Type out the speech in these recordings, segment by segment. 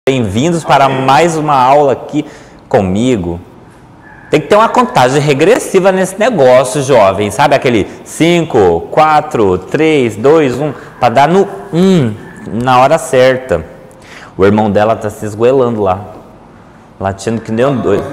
Bem-vindos para mais uma aula aqui comigo. Tem que ter uma contagem regressiva nesse negócio, jovem. Sabe aquele 5, 4, 3, 2, 1, para dar no 1 na hora certa. O irmão dela tá se esgoelando lá, latindo que nem um doido.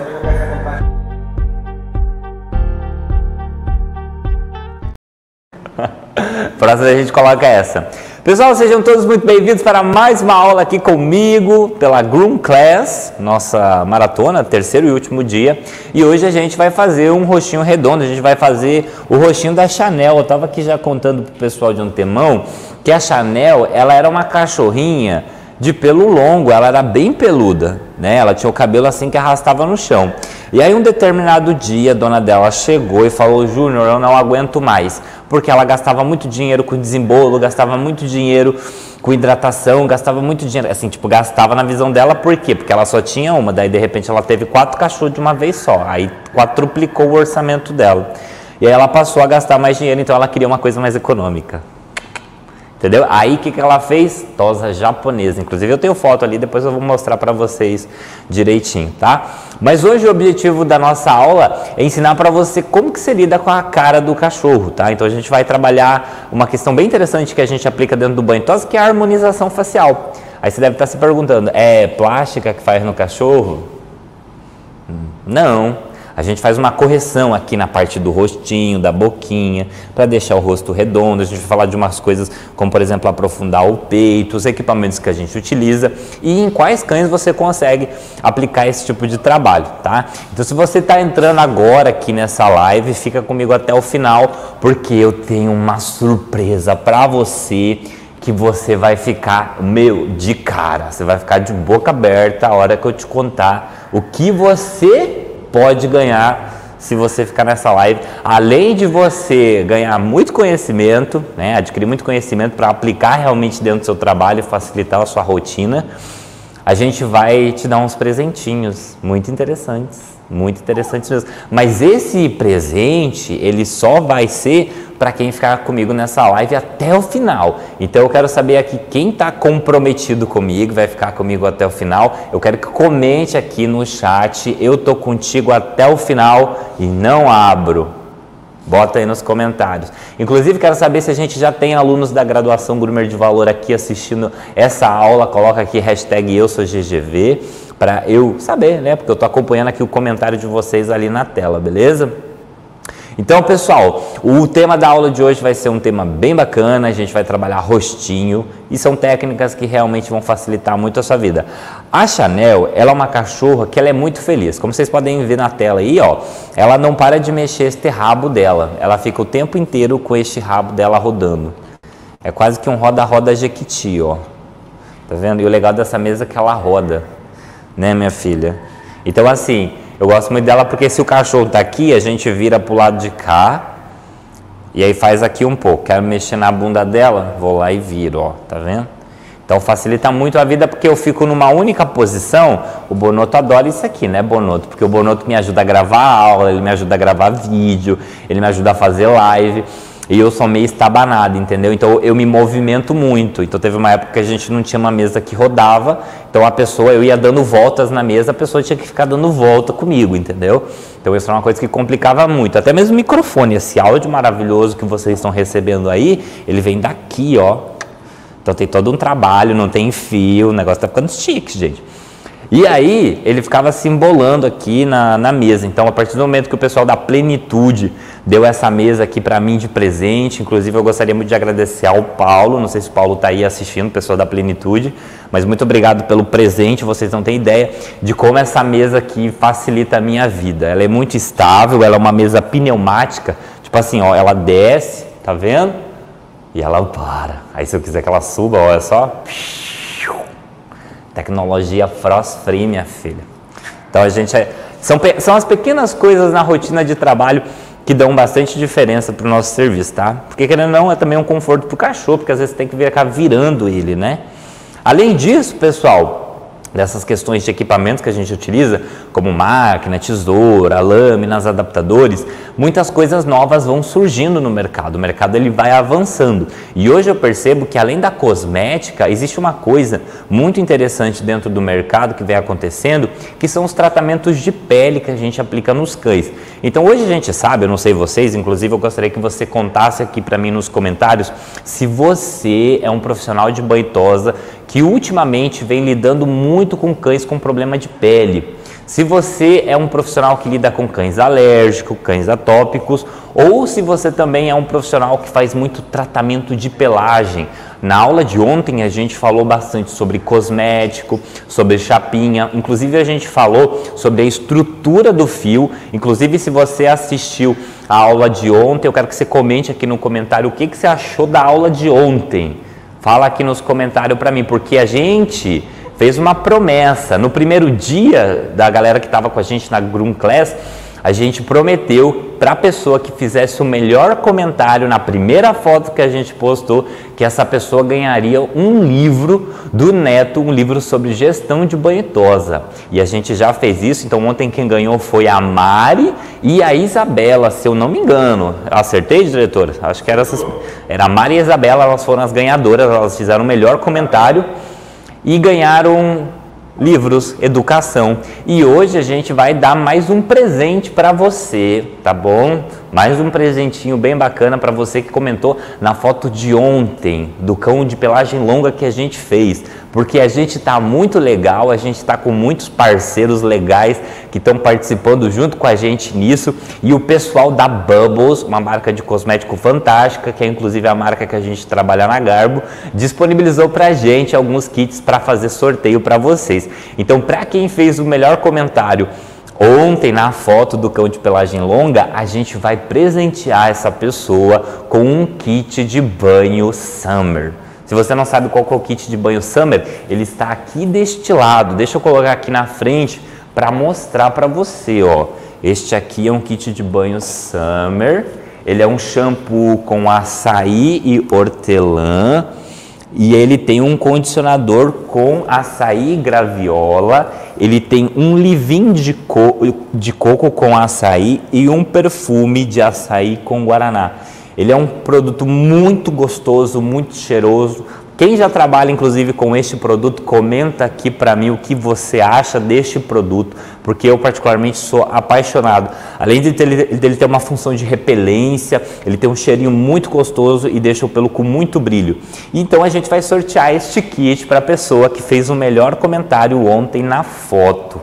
Próxima a gente coloca essa. Pessoal, sejam todos muito bem-vindos para mais uma aula aqui comigo pela Groom Class, nossa maratona, terceiro e último dia. E hoje a gente vai fazer um rostinho redondo, a gente vai fazer o rostinho da Chanel. Eu estava aqui já contando pro pessoal de um temão que a Chanel, ela era uma cachorrinha de pelo longo, ela era bem peluda, né? Ela tinha o cabelo assim que arrastava no chão. E aí um determinado dia a dona dela chegou e falou: Júnior, eu não aguento mais, porque ela gastava muito dinheiro com desembolo, gastava muito dinheiro com hidratação, gastava muito dinheiro, assim, tipo, gastava na visão dela. Por quê? Porque ela só tinha uma, daí de repente ela teve 4 cachorros de uma vez só, aí quadruplicou o orçamento dela. E aí ela passou a gastar mais dinheiro, então ela queria uma coisa mais econômica. Entendeu? Aí o que ela fez? Tosa japonesa. Inclusive eu tenho foto ali, depois eu vou mostrar para vocês direitinho, tá? Mas hoje o objetivo da nossa aula é ensinar para você como que se lida com a cara do cachorro, tá? Então a gente vai trabalhar uma questão bem interessante que a gente aplica dentro do banho tosa, que é a harmonização facial. Aí você deve estar se perguntando, é plástica que faz no cachorro? Não. A gente faz uma correção aqui na parte do rostinho, da boquinha, para deixar o rosto redondo. A gente vai falar de umas coisas como, por exemplo, aprofundar o peito, os equipamentos que a gente utiliza e em quais cães você consegue aplicar esse tipo de trabalho, tá? Então, se você está entrando agora aqui nessa live, fica comigo até o final, porque eu tenho uma surpresa para você que você vai ficar, de cara. Você vai ficar de boca aberta a hora que eu te contar o que você pode ganhar se você ficar nessa live. Além de você ganhar muito conhecimento, né, adquirir muito conhecimento para aplicar realmente dentro do seu trabalho e facilitar a sua rotina, a gente vai te dar uns presentinhos muito interessantes mesmo. Mas esse presente, ele só vai ser para quem ficar comigo nessa live até o final. Então eu quero saber aqui quem está comprometido comigo, vai ficar comigo até o final. Eu quero que comente aqui no chat: eu tô contigo até o final e não abro. Bota aí nos comentários. Inclusive quero saber se a gente já tem alunos da graduação Groomer de Valor aqui assistindo essa aula. Coloca aqui hashtag eu sou GGV para eu saber, né? Porque eu tô acompanhando aqui o comentário de vocês ali na tela, beleza? Então, pessoal, o tema da aula de hoje vai ser um tema bem bacana. A gente vai trabalhar rostinho e são técnicas que realmente vão facilitar muito a sua vida. A Chanel, ela é uma cachorra que ela é muito feliz. Como vocês podem ver na tela aí, ó, ela não para de mexer este rabo dela. Ela fica o tempo inteiro com este rabo dela rodando. É quase que um roda-roda jequiti, ó. Tá vendo? E o legal dessa mesa é que ela roda, né, minha filha? Então, assim, eu gosto muito dela porque se o cachorro tá aqui, a gente vira pro lado de cá e aí faz aqui um pouco. Quero mexer na bunda dela, vou lá e viro, ó, tá vendo? Então facilita muito a vida porque eu fico numa única posição. O Bonoto adora isso aqui, né, Bonoto? Porque o Bonoto me ajuda a gravar aula, ele me ajuda a gravar vídeo, ele me ajuda a fazer live. E eu sou meio estabanado, entendeu? Então eu me movimento muito. Então teve uma época que a gente não tinha uma mesa que rodava. Então eu ia dando voltas na mesa, a pessoa tinha que ficar dando volta comigo, entendeu? Então isso era uma coisa que complicava muito. Até mesmo o microfone, esse áudio maravilhoso que vocês estão recebendo aí, ele vem daqui, ó. Então tem todo um trabalho, não tem fio, o negócio tá ficando chique, gente. E aí, ele ficava se embolando aqui na mesa. Então, a partir do momento que o pessoal da Plenitude deu essa mesa aqui para mim de presente, inclusive eu gostaria muito de agradecer ao Paulo, não sei se o Paulo está aí assistindo, o pessoal da Plenitude, mas muito obrigado pelo presente. Vocês não têm ideia de como essa mesa aqui facilita a minha vida. Ela é muito estável, ela é uma mesa pneumática, tipo assim, ó, ela desce, tá vendo? E ela para. Aí se eu quiser que ela suba, olha só... Tecnologia frost free, minha filha. Então a gente são as pequenas coisas na rotina de trabalho que dão bastante diferença para o nosso serviço, tá? Porque querendo ou não, é também um conforto para o cachorro, porque às vezes tem que ficar virando ele, né? Além disso, pessoal, dessas questões de equipamentos que a gente utiliza, como máquina, tesoura, lâminas, adaptadores, muitas coisas novas vão surgindo no mercado. O mercado ele vai avançando. E hoje eu percebo que além da cosmética, existe uma coisa muito interessante dentro do mercado que vem acontecendo, que são os tratamentos de pele que a gente aplica nos cães. Então hoje a gente sabe, eu não sei vocês, inclusive eu gostaria que você contasse aqui para mim nos comentários se você é um profissional de banho e tosa que ultimamente vem lidando muito com cães com problema de pele. Se você é um profissional que lida com cães alérgicos, cães atópicos, ou se você também é um profissional que faz muito tratamento de pelagem. Na aula de ontem a gente falou bastante sobre cosmético, sobre chapinha, inclusive a gente falou sobre a estrutura do fio. Inclusive, se você assistiu a aula de ontem, eu quero que você comente aqui no comentário o que você achou da aula de ontem. Fala aqui nos comentários para mim, porque a gente fez uma promessa. No primeiro dia da galera que estava com a gente na Groom Class, a gente prometeu para a pessoa que fizesse o melhor comentário na primeira foto que a gente postou, que essa pessoa ganharia um livro do Neto, um livro sobre gestão de banho e tosa. E a gente já fez isso, então ontem quem ganhou foi a Mari e a Isabela, se eu não me engano. Acertei, diretor? Acho que era a Mari e a Isabela, elas foram as ganhadoras, elas fizeram o melhor comentário e ganharam livros, educação. E hoje a gente vai dar mais um presente para você, tá bom? Mais um presentinho bem bacana para você que comentou na foto de ontem do cão de pelagem longa que a gente fez, porque a gente tá muito legal, a gente tá com muitos parceiros legais que estão participando junto com a gente nisso, e o pessoal da Bubbles, uma marca de cosmético fantástica, que é inclusive a marca que a gente trabalha na Garbo, disponibilizou pra gente alguns kits para fazer sorteio para vocês. Então, para quem fez o melhor comentário ontem na foto do cão de pelagem longa, a gente vai presentear essa pessoa com um kit de banho Summer. Se você não sabe qual que é o kit de banho Summer, ele está aqui deste lado. Deixa eu colocar aqui na frente para mostrar para você, ó. Este aqui é um kit de banho Summer. Ele é um shampoo com açaí e hortelã. E ele tem um condicionador com açaí e graviola, ele tem um leave-in de coco com açaí e um perfume de açaí com guaraná. Ele é um produto muito gostoso, muito cheiroso. Quem já trabalha inclusive com este produto, comenta aqui para mim o que você acha deste produto, porque eu particularmente sou apaixonado. Além de dele ter uma função de repelência, ele tem um cheirinho muito gostoso e deixa o pelo com muito brilho. Então a gente vai sortear este kit para a pessoa que fez o melhor comentário ontem na foto.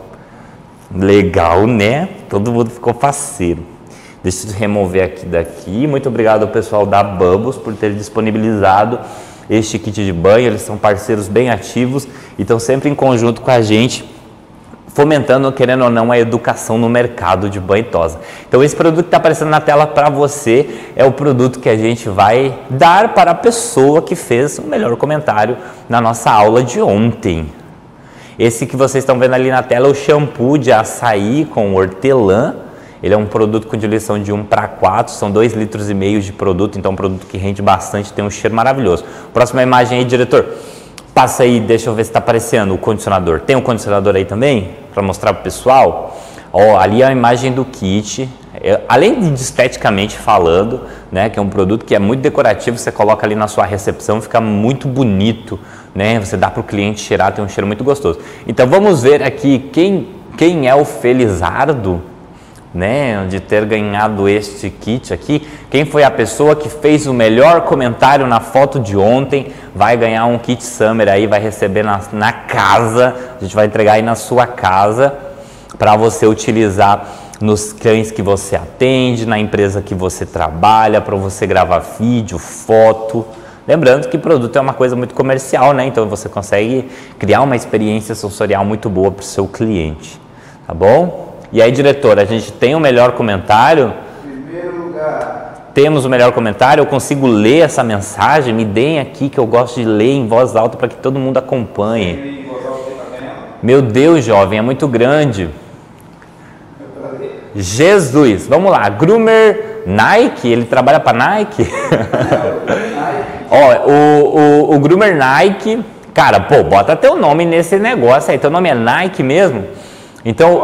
Legal, né? Todo mundo ficou faceiro. Deixa eu remover aqui daqui. Muito obrigado ao pessoal da Bubbles por ter disponibilizado este kit de banho. Eles são parceiros bem ativos e estão sempre em conjunto com a gente, fomentando, querendo ou não, a educação no mercado de banho e tosa. Então esse produto que está aparecendo na tela para você é o produto que a gente vai dar para a pessoa que fez o melhor comentário na nossa aula de ontem. Esse que vocês estão vendo ali na tela é o shampoo de açaí com hortelã. Ele é um produto com diluição de 1:4, são 2,5 litros de produto, então é um produto que rende bastante, tem um cheiro maravilhoso. Próxima imagem aí, diretor. Passa aí, deixa eu ver se está aparecendo o condicionador. Tem um condicionador aí também, para mostrar para o pessoal? Ó, ali é a imagem do kit. Além de esteticamente falando, né, que é um produto que é muito decorativo, você coloca ali na sua recepção, fica muito bonito, né? Você dá para o cliente cheirar, tem um cheiro muito gostoso. Então vamos ver aqui quem é o Felizardo, né, de ter ganhado este kit aqui. Quem foi a pessoa que fez o melhor comentário na foto de ontem vai ganhar um kit Summer aí, vai receber na casa. A gente vai entregar aí na sua casa para você utilizar nos cães que você atende, na empresa que você trabalha, para você gravar vídeo, foto. Lembrando que produto é uma coisa muito comercial, né? Então você consegue criar uma experiência sensorial muito boa para o seu cliente, tá bom? E aí, diretor, a gente tem o melhor comentário? Primeiro lugar. Temos o melhor comentário, eu consigo ler essa mensagem? Me deem aqui que eu gosto de ler em voz alta para que todo mundo acompanhe. Meu Deus, jovem, é muito grande. Jesus, vamos lá, Groomer Nike, ele trabalha para Nike? Ó, o Groomer Nike Cara, pô, bota teu nome nesse negócio aí. Teu nome é Nike mesmo? Então,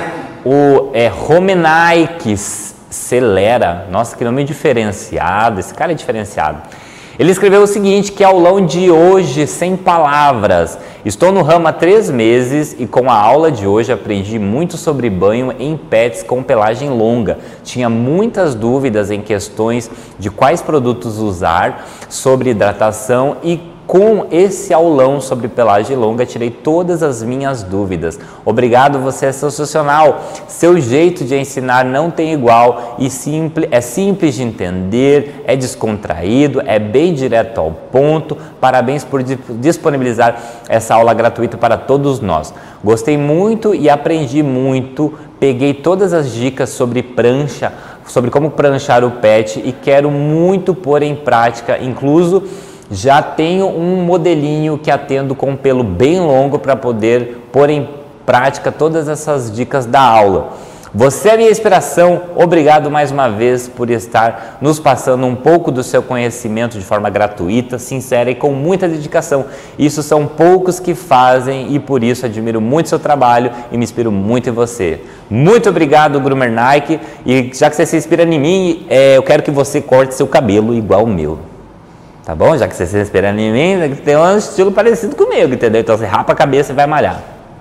é Romenike Celera. Nossa, que nome diferenciado. Esse cara é diferenciado. Ele escreveu o seguinte, que aulão de hoje, sem palavras. Estou no ramo há 3 meses e com a aula de hoje aprendi muito sobre banho em pets com pelagem longa. Tinha muitas dúvidas em questões de quais produtos usar, sobre hidratação e com esse aulão sobre pelagem longa, tirei todas as minhas dúvidas. Obrigado, você é sensacional. Seu jeito de ensinar não tem igual e é simples de entender, é descontraído, é bem direto ao ponto. Parabéns por disponibilizar essa aula gratuita para todos nós. Gostei muito e aprendi muito. Peguei todas as dicas sobre prancha, sobre como pranchar o pet e quero muito pôr em prática, incluso já tenho um modelinho que atendo com pelo bem longo para poder pôr em prática todas essas dicas da aula. Você é minha inspiração, obrigado mais uma vez por estar nos passando um pouco do seu conhecimento de forma gratuita, sincera e com muita dedicação. Isso são poucos que fazem e por isso admiro muito seu trabalho e me inspiro muito em você. Muito obrigado, Groomer Nike, e já que você se inspira em mim, eu quero que você corte seu cabelo igual o meu. Tá bom? Já que você se inspira em mim, tem um estilo parecido comigo, entendeu? Então você rapa a cabeça e vai malhar.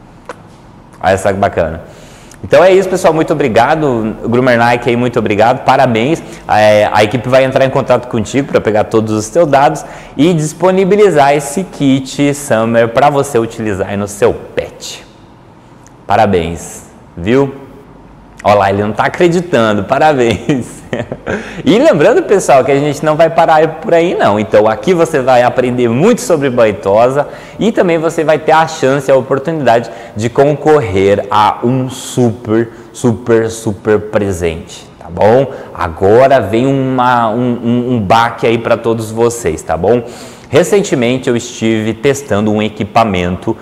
Olha só que bacana. Então é isso, pessoal. Muito obrigado. Groomer Nike aí, muito obrigado. Parabéns. A equipe vai entrar em contato contigo para pegar todos os teus dados e disponibilizar esse kit Summer para você utilizar aí no seu pet. Parabéns, viu? Olha lá, ele não está acreditando, parabéns. E lembrando, pessoal, que a gente não vai parar por aí não. Então aqui você vai aprender muito sobre banho tosa e também você vai ter a chance, a oportunidade de concorrer a um super presente, tá bom? Agora vem um baque aí para todos vocês, tá bom? Recentemente eu estive testando um equipamento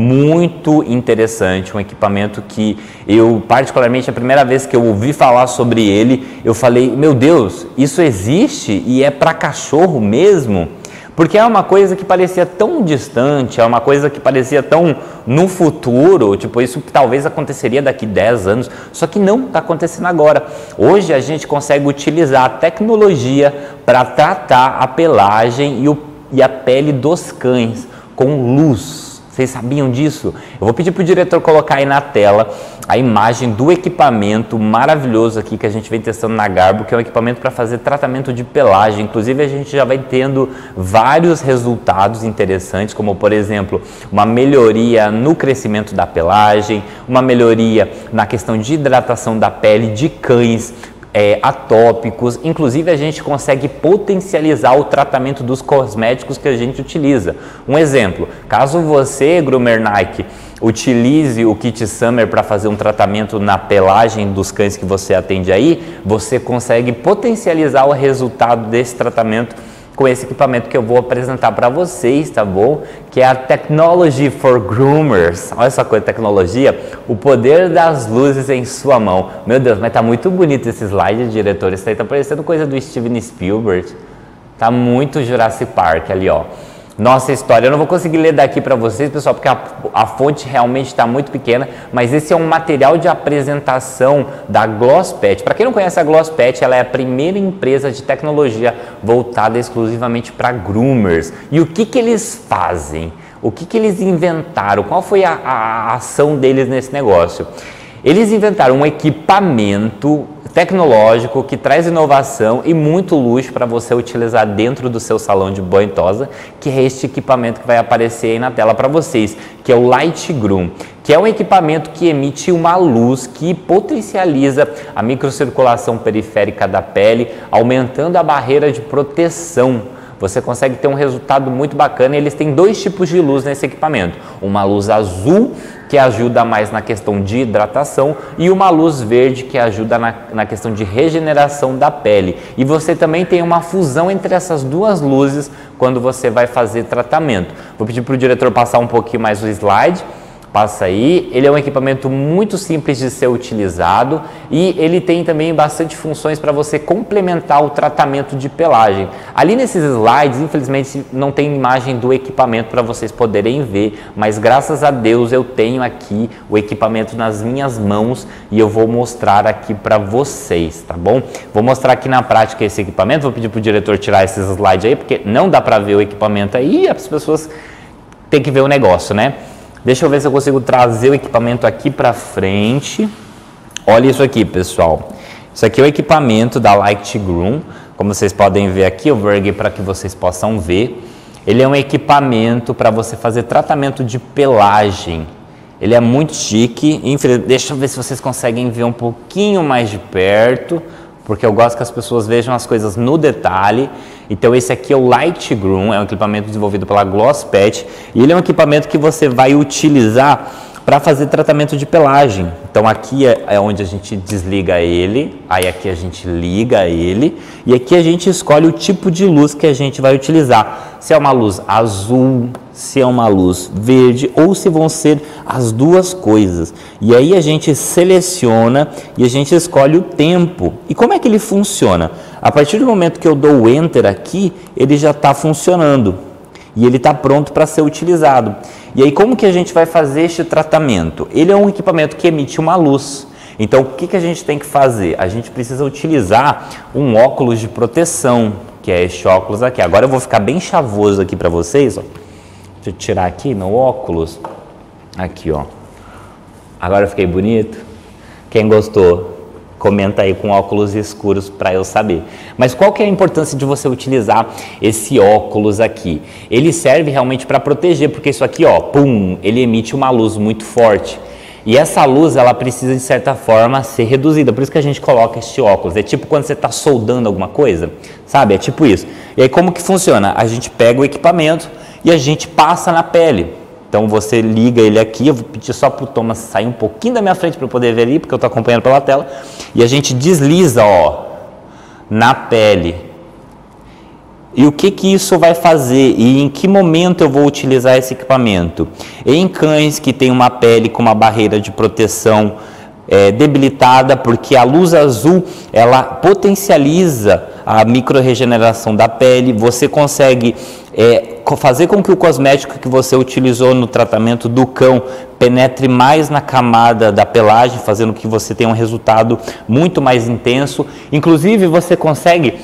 muito interessante, um equipamento que eu, particularmente, a primeira vez que eu ouvi falar sobre ele, eu falei, meu Deus, isso existe e é para cachorro mesmo? Porque é uma coisa que parecia tão distante, é uma coisa que parecia tão no futuro, tipo, isso talvez aconteceria daqui 10 anos, só que não está acontecendo agora. Hoje a gente consegue utilizar a tecnologia para tratar a pelagem e a pele dos cães com luz. Vocês sabiam disso? Eu vou pedir para o diretor colocar aí na tela a imagem do equipamento maravilhoso aqui que a gente vem testando na Garbo, que é um equipamento para fazer tratamento de pelagem. Inclusive a gente já vai tendo vários resultados interessantes, como por exemplo, uma melhoria no crescimento da pelagem, uma melhoria na questão de hidratação da pele de cães, atópicos, inclusive a gente consegue potencializar o tratamento dos cosméticos que a gente utiliza. Um exemplo, caso você, Groomer Nike, utilize o kit Summer para fazer um tratamento na pelagem dos cães que você atende aí, você consegue potencializar o resultado desse tratamento com esse equipamento que eu vou apresentar para vocês, tá bom? Que é a Technology for Groomers. Olha essa coisa de tecnologia, o poder das luzes em sua mão. Meu Deus, mas tá muito bonito esse slide, diretor. Isso aí tá parecendo coisa do Steven Spielberg. Tá muito Jurassic Park ali, ó. Nossa história, eu não vou conseguir ler daqui para vocês, pessoal, porque a fonte realmente está muito pequena, mas esse é um material de apresentação da Glosspet. Para quem não conhece a Glosspet, ela é a primeira empresa de tecnologia voltada exclusivamente para groomers. E o que eles fazem? O que eles inventaram? Qual foi a ação deles nesse negócio? Eles inventaram um equipamento tecnológico que traz inovação e muito luxo para você utilizar dentro do seu salão de banho tosa, que é este equipamento que vai aparecer aí na tela para vocês, que é o Light Groom, que é um equipamento que emite uma luz que potencializa a microcirculação periférica da pele, aumentando a barreira de proteção. Você consegue ter um resultado muito bacana e eles têm 2 tipos de luz nesse equipamento. Uma luz azul, que ajuda mais na questão de hidratação, e uma luz verde, que ajuda na questão de regeneração da pele. E você também tem uma fusão entre essas 2 luzes quando você vai fazer tratamento. Vou pedir para o diretor passar um pouquinho mais o slide, Passa aí, ele é um equipamento muito simples de ser utilizado e ele tem também bastante funções para você complementar o tratamento de pelagem. Ali nesses slides, infelizmente, não tem imagem do equipamento para vocês poderem ver, mas graças a Deus eu tenho aqui o equipamento nas minhas mãos e eu vou mostrar aqui para vocês, tá bom? Vou mostrar aqui na prática esse equipamento, vou pedir para o diretor tirar esses slides aí, porque não dá para ver o equipamento aí e as pessoas têm que ver o negócio, né? Deixa eu ver se eu consigo trazer o equipamento aqui para frente. Olha isso aqui, pessoal. Isso aqui é o equipamento da Light Groom. Como vocês podem ver aqui, eu vou erguer para que vocês possam ver. Ele é um equipamento para você fazer tratamento de pelagem. Ele é muito chique. Deixa eu ver se vocês conseguem ver um pouquinho mais de perto, porque eu gosto que as pessoas vejam as coisas no detalhe. Então esse aqui é o Light Groom, é um equipamento desenvolvido pela Glosspet e ele é um equipamento que você vai utilizar para fazer tratamento de pelagem. Então aqui é onde a gente desliga ele, aí aqui a gente liga ele e aqui a gente escolhe o tipo de luz que a gente vai utilizar. Se é uma luz azul, se é uma luz verde ou se vão ser as duas coisas. E aí a gente seleciona e a gente escolhe o tempo. E como é que ele funciona? A partir do momento que eu dou o Enter aqui, ele já está funcionando e ele está pronto para ser utilizado. E aí como que a gente vai fazer este tratamento? Ele é um equipamento que emite uma luz. Então o que a gente tem que fazer? A gente precisa utilizar um óculos de proteção, que é este óculos aqui. Agora eu vou ficar bem chavoso aqui para vocês, ó. Deixa eu tirar aqui meu óculos. Aqui, ó. Agora eu fiquei bonito? Quem gostou? Comenta aí com óculos escuros para eu saber. Mas qual que é a importância de você utilizar esse óculos aqui? Ele serve realmente para proteger, porque isso aqui, ó, pum, ele emite uma luz muito forte. E essa luz, ela precisa de certa forma ser reduzida, por isso que a gente coloca este óculos. É tipo quando você está soldando alguma coisa, sabe? É tipo isso. E aí como que funciona? A gente pega o equipamento e a gente passa na pele. Então você liga ele aqui, eu vou pedir só para o Thomas sair um pouquinho da minha frente para eu poder ver ali, porque eu estou acompanhando pela tela. E a gente desliza, ó, na pele. E o que isso vai fazer? E em que momento eu vou utilizar esse equipamento? Em cães que têm uma pele com uma barreira de proteção debilitada, porque a luz azul, ela potencializa a micro-regeneração da pele, você consegue fazer com que o cosmético que você utilizou no tratamento do cão penetre mais na camada da pelagem, fazendo com que você tenha um resultado muito mais intenso. Inclusive, você consegue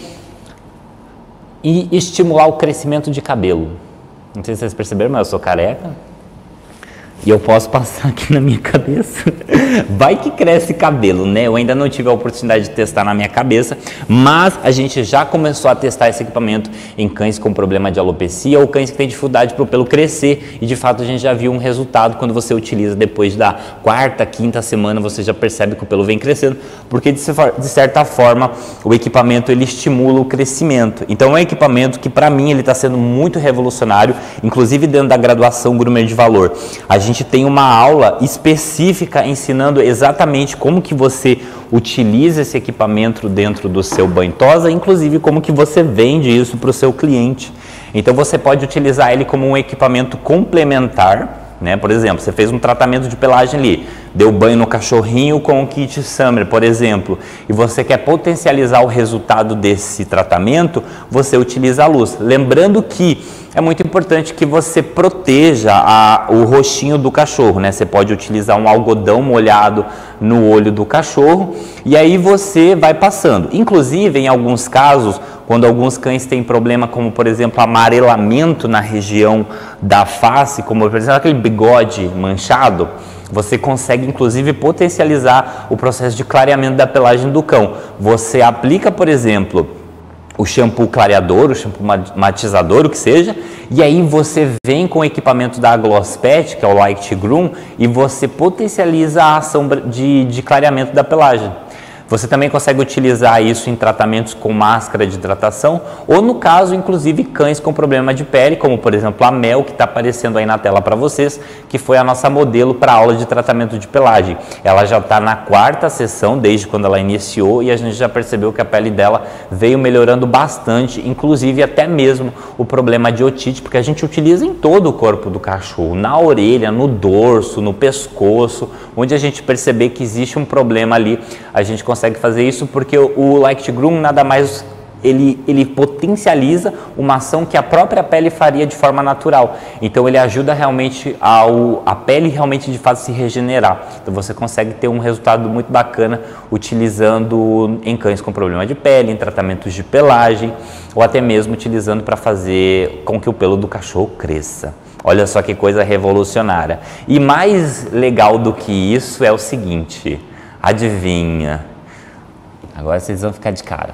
estimular o crescimento de cabelo. Não sei se vocês perceberam, mas eu sou careca. E eu posso passar aqui na minha cabeça. Vai que cresce cabelo, né? Eu ainda não tive a oportunidade de testar na minha cabeça, mas a gente já começou a testar esse equipamento em cães com problema de alopecia ou cães que têm dificuldade para o pelo crescer. E de fato a gente já viu um resultado quando você utiliza depois da quarta, quinta semana, você já percebe que o pelo vem crescendo, porque de certa forma o equipamento ele estimula o crescimento. Então é um equipamento que para mim ele está sendo muito revolucionário, inclusive dentro da graduação Groomer de Valor. A gente tem uma aula específica ensinando exatamente como que você utiliza esse equipamento dentro do seu banho-tosa, inclusive como que você vende isso para o seu cliente. Então você pode utilizar ele como um equipamento complementar, né? Por exemplo, você fez um tratamento de pelagem ali, deu banho no cachorrinho com o kit Summer, por exemplo, e você quer potencializar o resultado desse tratamento, você utiliza a luz. Lembrando que é muito importante que você proteja o rostinho do cachorro, né? Você pode utilizar um algodão molhado no olho do cachorro e aí você vai passando. Inclusive, em alguns casos, quando alguns cães têm problema, como por exemplo amarelamento na região da face, como por exemplo aquele bigode manchado, você consegue inclusive potencializar o processo de clareamento da pelagem do cão. Você aplica, por exemplo, o shampoo clareador, o shampoo matizador, o que seja, e aí você vem com o equipamento da Glosspet, que é o Light Groom, e você potencializa a ação de clareamento da pelagem. Você também consegue utilizar isso em tratamentos com máscara de hidratação ou, no caso, inclusive cães com problema de pele, como por exemplo a Mel, que está aparecendo aí na tela para vocês, que foi a nossa modelo para a aula de tratamento de pelagem. Ela já está na 4ª sessão, desde quando ela iniciou, e a gente já percebeu que a pele dela veio melhorando bastante, inclusive até mesmo o problema de otite, porque a gente utiliza em todo o corpo do cachorro, na orelha, no dorso, no pescoço, onde a gente perceber que existe um problema ali, a gente consegue fazer isso porque o Light Groom nada mais, ele potencializa uma ação que a própria pele faria de forma natural. Então ele ajuda realmente a pele realmente de fato se regenerar. Então você consegue ter um resultado muito bacana utilizando em cães com problema de pele, em tratamentos de pelagem ou até mesmo utilizando para fazer com que o pelo do cachorro cresça. Olha só que coisa revolucionária. E mais legal do que isso é o seguinte, adivinha? Agora vocês vão ficar de cara.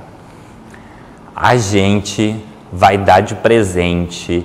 A gente vai dar de presente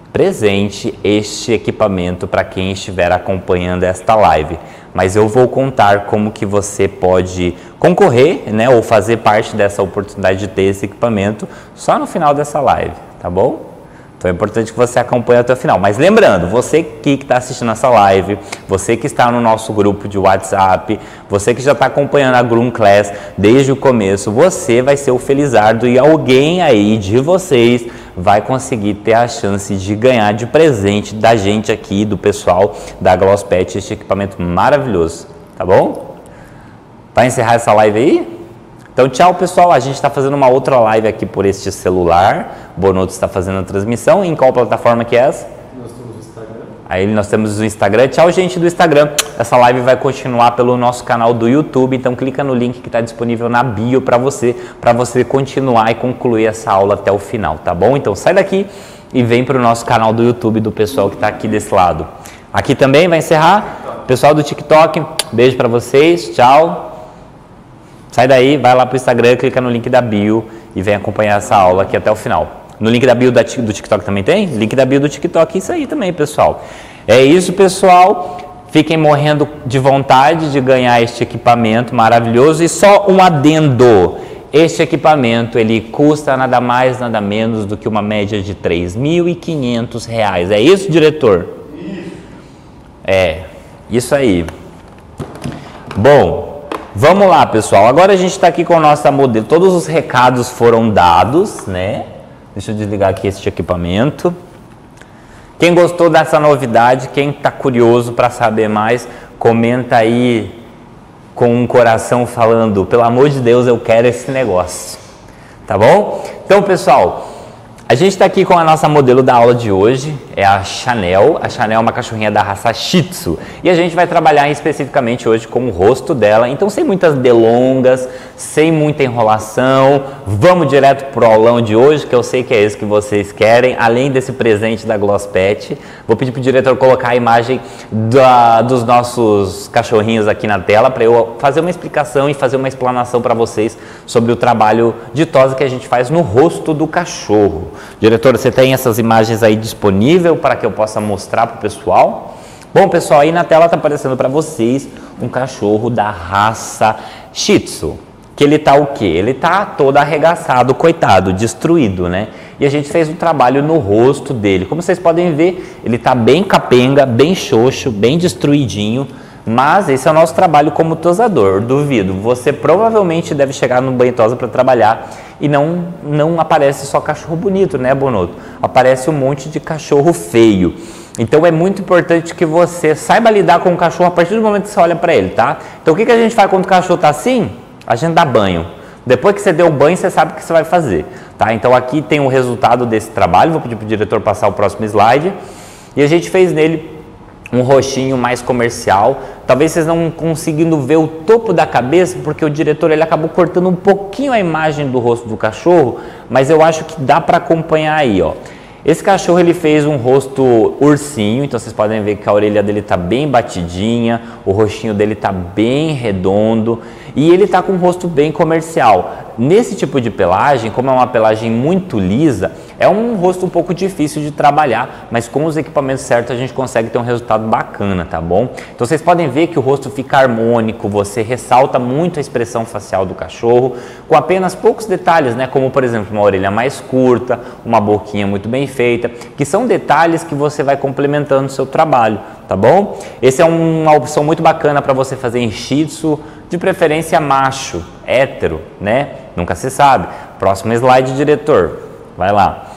este equipamento para quem estiver acompanhando esta live. Mas eu vou contar como que você pode concorrer, né, ou fazer parte dessa oportunidade de ter esse equipamento só no final dessa live, tá bom? Então é importante que você acompanhe até o final. Mas lembrando, você que está assistindo essa live, você que está no nosso grupo de WhatsApp, você que já está acompanhando a Groom Class desde o começo, você vai ser o felizardo e alguém aí de vocês vai conseguir ter a chance de ganhar de presente da gente aqui, do pessoal da Gloss Pet, este equipamento maravilhoso, tá bom? Vai encerrar essa live aí? Então, tchau, pessoal. A gente está fazendo uma outra live aqui por este celular. Bonoto está fazendo a transmissão. Em qual plataforma que é essa? Nós temos o Instagram. Aí nós temos o Instagram. Tchau, gente do Instagram. Essa live vai continuar pelo nosso canal do YouTube. Então, clica no link que está disponível na bio para você continuar e concluir essa aula até o final, tá bom? Então, sai daqui e vem para o nosso canal do YouTube do pessoal que está aqui desse lado. Aqui também vai encerrar. Pessoal do TikTok, beijo para vocês. Tchau. Sai daí, vai lá para o Instagram, clica no link da bio e vem acompanhar essa aula aqui até o final. No link da bio do TikTok também tem? Link da bio do TikTok, isso aí também, pessoal. É isso, pessoal. Fiquem morrendo de vontade de ganhar este equipamento maravilhoso. E só um adendo. Este equipamento, ele custa nada mais, nada menos do que uma média de R$ 3.500. É isso, diretor? Isso. É, isso aí. Bom... Vamos lá, pessoal. Agora a gente está aqui com a nossa modelo. Todos os recados foram dados, né? Deixa eu desligar aqui este equipamento. Quem gostou dessa novidade, quem está curioso para saber mais, comenta aí com um coração falando, pelo amor de Deus, eu quero esse negócio. Tá bom? Então, pessoal, a gente está aqui com a nossa modelo da aula de hoje, é a Chanel. A Chanel é uma cachorrinha da raça Shih Tzu. E a gente vai trabalhar especificamente hoje com o rosto dela. Então, sem muitas delongas, sem muita enrolação, vamos direto pro aulão de hoje, que eu sei que é esse que vocês querem, além desse presente da Gloss Pet. Vou pedir pro diretor colocar a imagem dos nossos cachorrinhos aqui na tela, para eu fazer uma explicação e fazer uma explanação para vocês sobre o trabalho de tosa que a gente faz no rosto do cachorro. Diretor, você tem essas imagens aí disponível para que eu possa mostrar para o pessoal? Bom, pessoal, aí na tela está aparecendo para vocês um cachorro da raça Shih Tzu. Que ele tá o quê? Ele tá todo arregaçado, coitado, destruído, né? E a gente fez um trabalho no rosto dele. Como vocês podem ver, ele tá bem capenga, bem xoxo, bem destruidinho. Mas esse é o nosso trabalho como tosador. Duvido, você provavelmente deve chegar no banho tosa para trabalhar e não aparece só cachorro bonito, né, Bonoto? Aparece um monte de cachorro feio. Então é muito importante que você saiba lidar com o cachorro a partir do momento que você olha para ele, tá? Então o que a gente faz quando o cachorro tá assim? A gente dá banho. Depois que você deu o banho, você sabe o que você vai fazer, tá? Então aqui tem o resultado desse trabalho. Vou pedir para o diretor passar o próximo slide. E a gente fez nele um rostinho mais comercial. Talvez vocês não conseguindo ver o topo da cabeça, porque o diretor ele acabou cortando um pouquinho a imagem do rosto do cachorro, mas eu acho que dá para acompanhar aí, ó. Esse cachorro ele fez um rosto ursinho, então vocês podem ver que a orelha dele tá bem batidinha, o rostinho dele tá bem redondo e ele tá com um rosto bem comercial. Nesse tipo de pelagem, como é uma pelagem muito lisa, É um rosto um pouco difícil de trabalhar, mas com os equipamentos certos a gente consegue ter um resultado bacana, tá bom? Então vocês podem ver que o rosto fica harmônico, você ressalta muito a expressão facial do cachorro, com apenas poucos detalhes, né? Como por exemplo uma orelha mais curta, uma boquinha muito bem feita, que são detalhes que você vai complementando o seu trabalho, tá bom? Essa é uma opção muito bacana para você fazer em Shih Tzu, de preferência macho, hétero, né? Nunca se sabe. Próximo slide, diretor. Vai lá.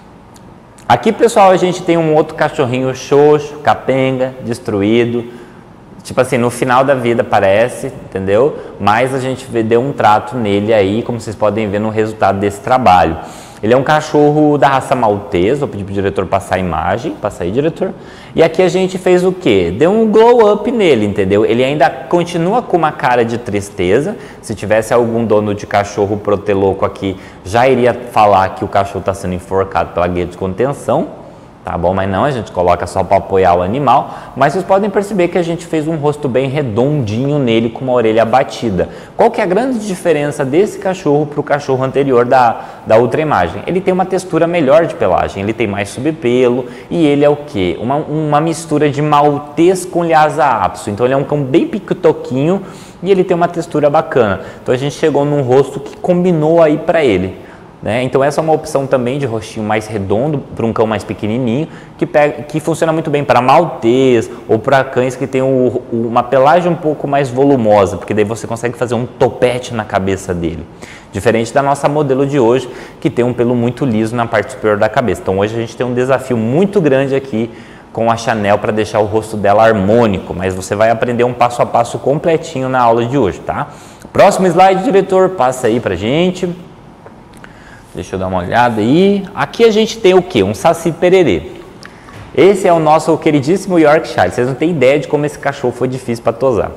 Aqui, pessoal, a gente tem um outro cachorrinho xoxo, capenga, destruído. Tipo assim, no final da vida parece, entendeu? Mas a gente deu um trato nele aí, como vocês podem ver no resultado desse trabalho. Ele é um cachorro da raça maltês, vou pedir para o diretor passar a imagem, passa aí, diretor. E aqui a gente fez o quê? Deu um glow up nele, entendeu? Ele ainda continua com uma cara de tristeza. Se tivesse algum dono de cachorro proteloco aqui, já iria falar que o cachorro está sendo enforcado pela guia de contenção. Tá bom, mas não, a gente coloca só para apoiar o animal, mas vocês podem perceber que a gente fez um rosto bem redondinho nele com uma orelha abatida. Qual que é a grande diferença desse cachorro para o cachorro anterior da outra imagem? Ele tem uma textura melhor de pelagem, ele tem mais subpelo e ele é o quê? Uma mistura de maltês com Lhasa Apso, então ele é um cão bem piquetoquinho e ele tem uma textura bacana. Então a gente chegou num rosto que combinou aí para ele. Né? Então essa é uma opção também de rostinho mais redondo para um cão mais pequenininho que funciona muito bem para maltês ou para cães que tem uma pelagem um pouco mais volumosa, porque daí você consegue fazer um topete na cabeça dele, diferente da nossa modelo de hoje que tem um pelo muito liso na parte superior da cabeça. Então hoje a gente tem um desafio muito grande aqui com a Chanel para deixar o rosto dela harmônico, mas você vai aprender um passo a passo completinho na aula de hoje, tá? Próximo slide, diretor, passa aí pra gente. Deixa eu dar uma olhada aí. Aqui a gente tem o que? Um Saci Pererê. Esse é o nosso queridíssimo Yorkshire. Vocês não têm ideia de como esse cachorro foi difícil para tosar.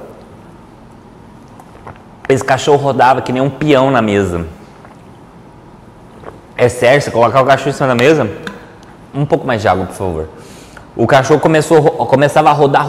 Esse cachorro rodava que nem um peão na mesa. É sério, você colocar o cachorro em cima da mesa? Um pouco mais de água, por favor. O cachorro começava a rodar.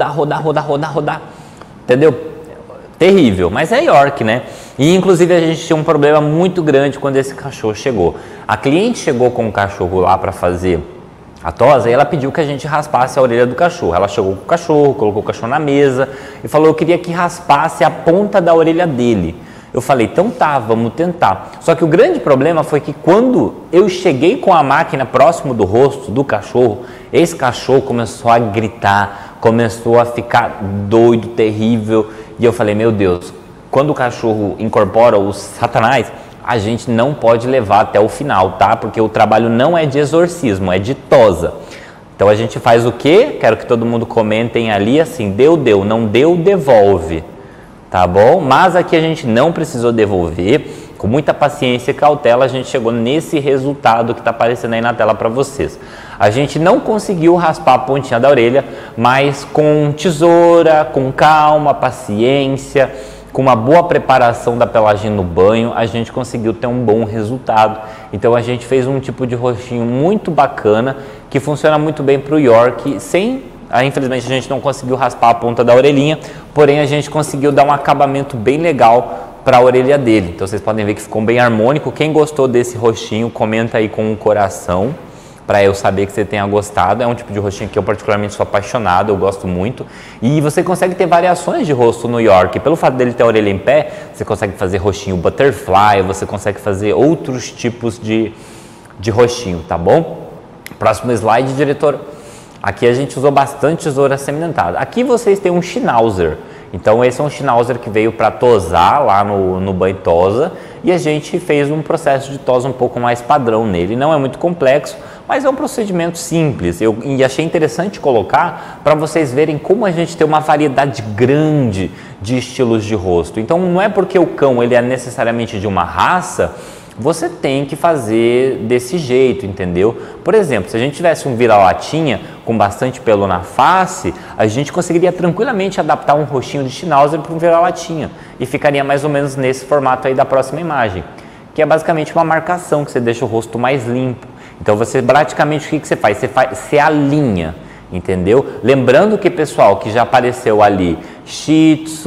Entendeu? Terrível, mas é York, né? E inclusive a gente tinha um problema muito grande quando esse cachorro chegou. A cliente chegou com o cachorro lá para fazer a tosa e ela pediu que a gente raspasse a orelha do cachorro. Ela chegou com o cachorro, colocou o cachorro na mesa e falou: eu queria que raspasse a ponta da orelha dele. Eu falei: então tá, vamos tentar. Só que o grande problema foi que quando eu cheguei com a máquina próximo do rosto do cachorro, esse cachorro começou a gritar, começou a ficar doido, terrível. E eu falei: meu Deus, quando o cachorro incorpora os satanás, a gente não pode levar até o final, tá? Porque o trabalho não é de exorcismo, é de tosa. Então a gente faz o quê? Quero que todo mundo comentem ali assim: deu, não deu, devolve. Tá bom? Mas aqui a gente não precisou devolver. Com muita paciência e cautela a gente chegou nesse resultado que está aparecendo aí na tela para vocês. A gente não conseguiu raspar a pontinha da orelha, mas com tesoura, com calma, paciência, com uma boa preparação da pelagem no banho, a gente conseguiu ter um bom resultado. Então a gente fez um tipo de rostinho muito bacana, que funciona muito bem para o York, infelizmente a gente não conseguiu raspar a ponta da orelhinha, porém a gente conseguiu dar um acabamento bem legal para a orelha dele. Então vocês podem ver que ficou bem harmônico. Quem gostou desse rostinho, comenta aí com um coração, para eu saber que você tenha gostado. É um tipo de rostinho que eu particularmente sou apaixonado, eu gosto muito. E você consegue ter variações de rosto no York. Pelo fato dele ter a orelha em pé, você consegue fazer rostinho butterfly, você consegue fazer outros tipos de rostinho, tá bom? Próximo slide, diretor. Aqui a gente usou bastante tesoura semidentada. Aqui vocês têm um Schnauzer. Então esse é um Schnauzer que veio para tosar lá no banho tosa, e a gente fez um processo de tosa um pouco mais padrão nele. Não é muito complexo, mas é um procedimento simples. E achei interessante colocar para vocês verem como a gente tem uma variedade grande de estilos de rosto. Então não é porque o cão ele é necessariamente de uma raça, você tem que fazer desse jeito, entendeu? Por exemplo, se a gente tivesse um vira-latinha com bastante pelo na face, a gente conseguiria tranquilamente adaptar um rostinho de Schnauzer para um vira-latinha e ficaria mais ou menos nesse formato aí da próxima imagem, que é basicamente uma marcação que você deixa o rosto mais limpo. Então você praticamente o que você faz? Você alinha, entendeu? Lembrando que, pessoal, que já apareceu ali Shih Tzu,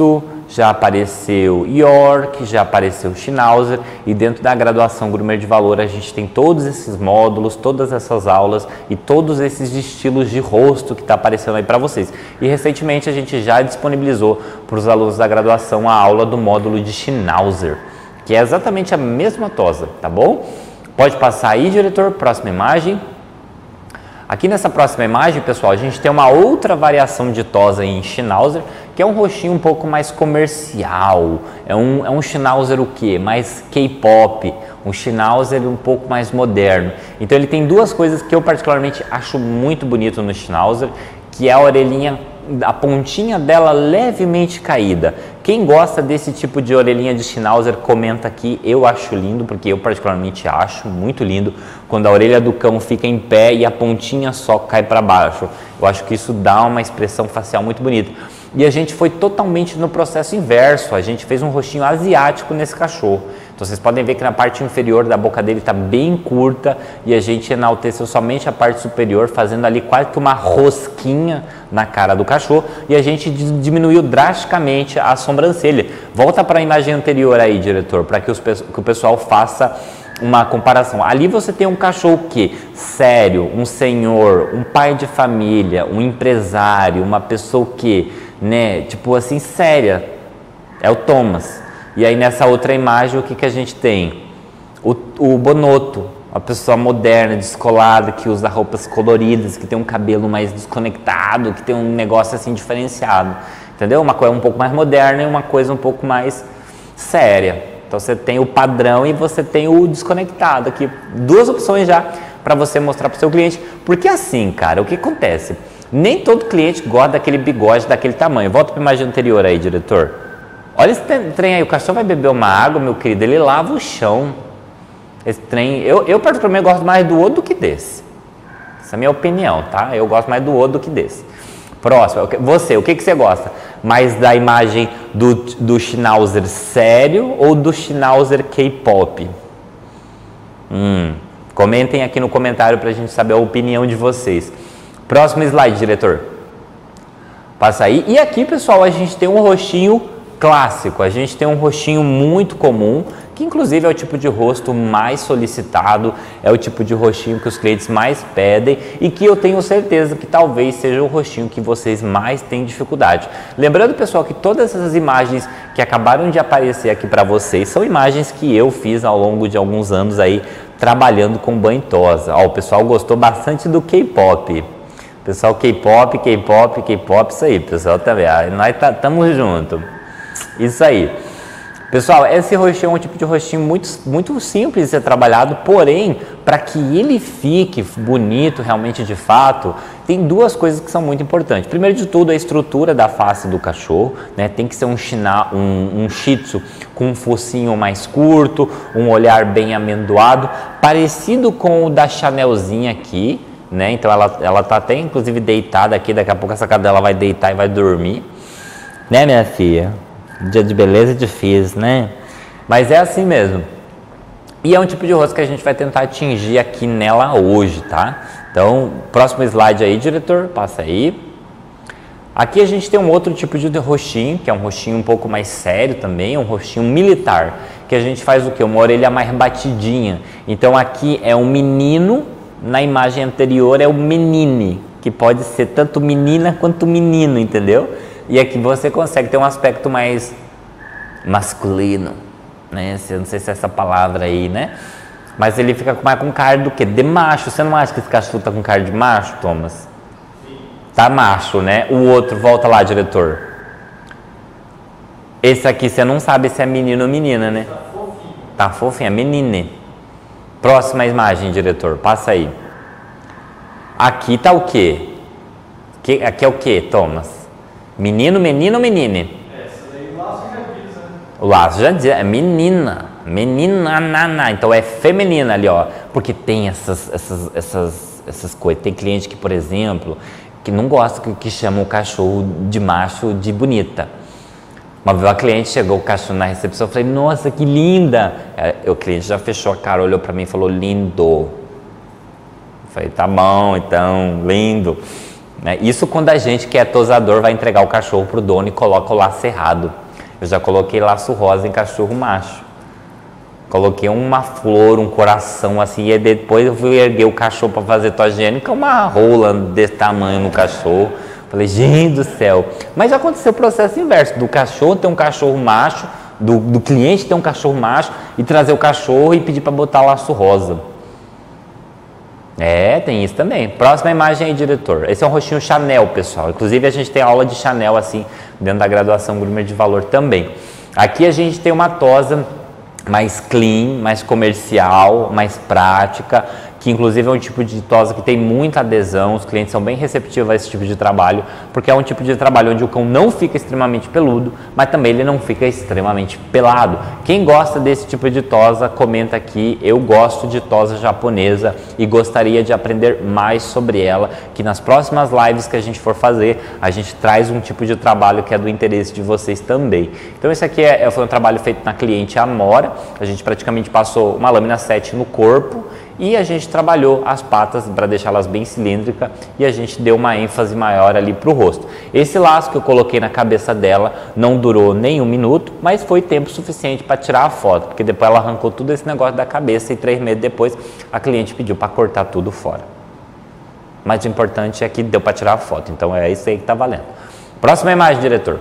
já apareceu York, já apareceu Schnauzer, e dentro da graduação Groomer de Valor a gente tem todos esses módulos, todas essas aulas e todos esses estilos de rosto que está aparecendo aí para vocês. E recentemente a gente já disponibilizou para os alunos da graduação a aula do módulo de Schnauzer, que é exatamente a mesma tosa, tá bom? Pode passar aí, diretor, próxima imagem. Aqui nessa próxima imagem, pessoal, a gente tem uma outra variação de tosa em Schnauzer, que é um rostinho um pouco mais comercial. É um Schnauzer o quê? Mais K-pop, um Schnauzer um pouco mais moderno. Então ele tem duas coisas que eu particularmente acho muito bonito no Schnauzer, que é a orelhinha, a pontinha dela levemente caída. Quem gosta desse tipo de orelhinha de Schnauzer, comenta aqui. Eu acho lindo, porque eu particularmente acho muito lindo quando a orelha do cão fica em pé e a pontinha só cai para baixo. Eu acho que isso dá uma expressão facial muito bonita. E a gente foi totalmente no processo inverso, a gente fez um rostinho asiático nesse cachorro. Então vocês podem ver que na parte inferior da boca dele está bem curta e a gente enalteceu somente a parte superior, fazendo ali quase que uma rosquinha na cara do cachorro, e a gente diminuiu drasticamente a sobrancelha. Volta para a imagem anterior aí, diretor, para que o pessoal faça uma comparação. Ali você tem um cachorro que sério, um senhor, um pai de família, um empresário, uma pessoa que, né, tipo assim, séria, é o Thomas. E aí nessa outra imagem o que a gente tem? O Bonotto, uma pessoa moderna, descolada, que usa roupas coloridas, que tem um cabelo mais desconectado, que tem um negócio assim diferenciado, entendeu? Uma coisa um pouco mais moderna e uma coisa um pouco mais séria. Então você tem o padrão e você tem o desconectado aqui, duas opções já para você mostrar para o seu cliente. Porque assim, cara, o que acontece? Nem todo cliente gosta daquele bigode daquele tamanho. Volta para a imagem anterior aí, diretor. Olha esse trem aí, o cachorro vai beber uma água, meu querido, ele lava o chão. Esse trem, eu particularmente gosto mais do outro do que desse. Essa é a minha opinião, tá? Eu gosto mais do outro do que desse. Próximo, você, o que você gosta? Mais da imagem do Schnauzer sério ou do Schnauzer K-pop? Comentem aqui no comentário para a gente saber a opinião de vocês. Próximo slide, diretor. Passa aí. E aqui, pessoal, a gente tem um rostinho clássico. A gente tem um rostinho muito comum, que inclusive é o tipo de rosto mais solicitado, é o tipo de rostinho que os clientes mais pedem e que eu tenho certeza que talvez seja o rostinho que vocês mais têm dificuldade. Lembrando, pessoal, que todas essas imagens que acabaram de aparecer aqui para vocês são imagens que eu fiz ao longo de alguns anos aí trabalhando com banho tosa. Ó, o pessoal gostou bastante do K-pop. Pessoal, K-pop, isso aí, pessoal, tá vendo? Nós estamos juntos. Isso aí. Pessoal, esse rostinho é um tipo de rostinho muito simples de ser trabalhado, porém, para que ele fique bonito realmente de fato, tem duas coisas que são muito importantes. Primeiro de tudo, a estrutura da face do cachorro, né? Tem que ser um Shih Tzu com um focinho mais curto, um olhar bem amendoado, parecido com o da Chanelzinha aqui, né? Então ela tá até inclusive deitada aqui, daqui a pouco essa cadela vai deitar e vai dormir, né, minha filha? Dia de beleza é difícil, né? Mas é assim mesmo. E é um tipo de rosto que a gente vai tentar atingir aqui nela hoje, tá? Então, próximo slide aí, diretor, passa aí. Aqui a gente tem um outro tipo de rostinho, que é um rostinho um pouco mais sério também, um rostinho militar, que a gente faz o quê? Uma orelha mais batidinha. Então aqui é um menino, na imagem anterior é o menine, que pode ser tanto menina quanto menino, entendeu? E aqui você consegue ter um aspecto mais masculino, né? Eu não sei se é essa palavra aí, né? Mas ele fica mais com cara do quê? De macho. Você não acha que esse cachorro tá com cara de macho, Thomas? Sim. Tá macho, né? O outro, volta lá, diretor. Esse aqui você não sabe se é menino ou menina, né? Tá fofinho. Tá fofinho, é menine. Próxima imagem, diretor, passa aí. Aqui tá o quê? Aqui é o quê, Thomas? Menino, menina ou menine? Essa daí o laço já diz, né? O laço já diz, é menina. Menina, naná. Então é feminina ali, ó. Porque tem essas coisas. Tem cliente que, por exemplo, que não gosta que chama o cachorro de macho de bonita. Uma vez a cliente chegou, o cachorro na recepção, eu falei, nossa, que linda. O cliente já fechou a cara, olhou pra mim e falou, lindo. Eu falei, tá bom, então, lindo. Isso quando a gente que é tosador vai entregar o cachorro pro dono e coloca o laço errado. Eu já coloquei laço rosa em cachorro macho. Coloquei uma flor, um coração assim, e depois eu fui erguer o cachorro para fazer togênica, uma rola desse tamanho no cachorro. Falei, gente do céu. Mas já aconteceu o processo inverso, do cachorro ter um cachorro macho, do cliente ter um cachorro macho e trazer o cachorro e pedir para botar o laço rosa. Tem isso também. Próxima imagem aí, diretor. Esse é um roxinho Chanel, pessoal. Inclusive a gente tem aula de Chanel assim, dentro da graduação Groomer de Valor também. Aqui a gente tem uma tosa mais clean, mais comercial, mais prática, que inclusive é um tipo de tosa que tem muita adesão, os clientes são bem receptivos a esse tipo de trabalho, porque é um tipo de trabalho onde o cão não fica extremamente peludo, mas também ele não fica extremamente pelado. Quem gosta desse tipo de tosa, comenta aqui, eu gosto de tosa japonesa e gostaria de aprender mais sobre ela, que nas próximas lives que a gente for fazer, a gente traz um tipo de trabalho que é do interesse de vocês também. Então esse aqui foi um trabalho feito na cliente Amora, a gente praticamente passou uma lâmina 7 no corpo, e a gente trabalhou as patas para deixá-las bem cilíndricas e a gente deu uma ênfase maior ali para o rosto. Esse laço que eu coloquei na cabeça dela não durou nem 1 minuto, mas foi tempo suficiente para tirar a foto, porque depois ela arrancou tudo esse negócio da cabeça e 3 meses depois a cliente pediu para cortar tudo fora. Mas o importante é que deu para tirar a foto, então é isso aí que está valendo. Próxima imagem, diretor.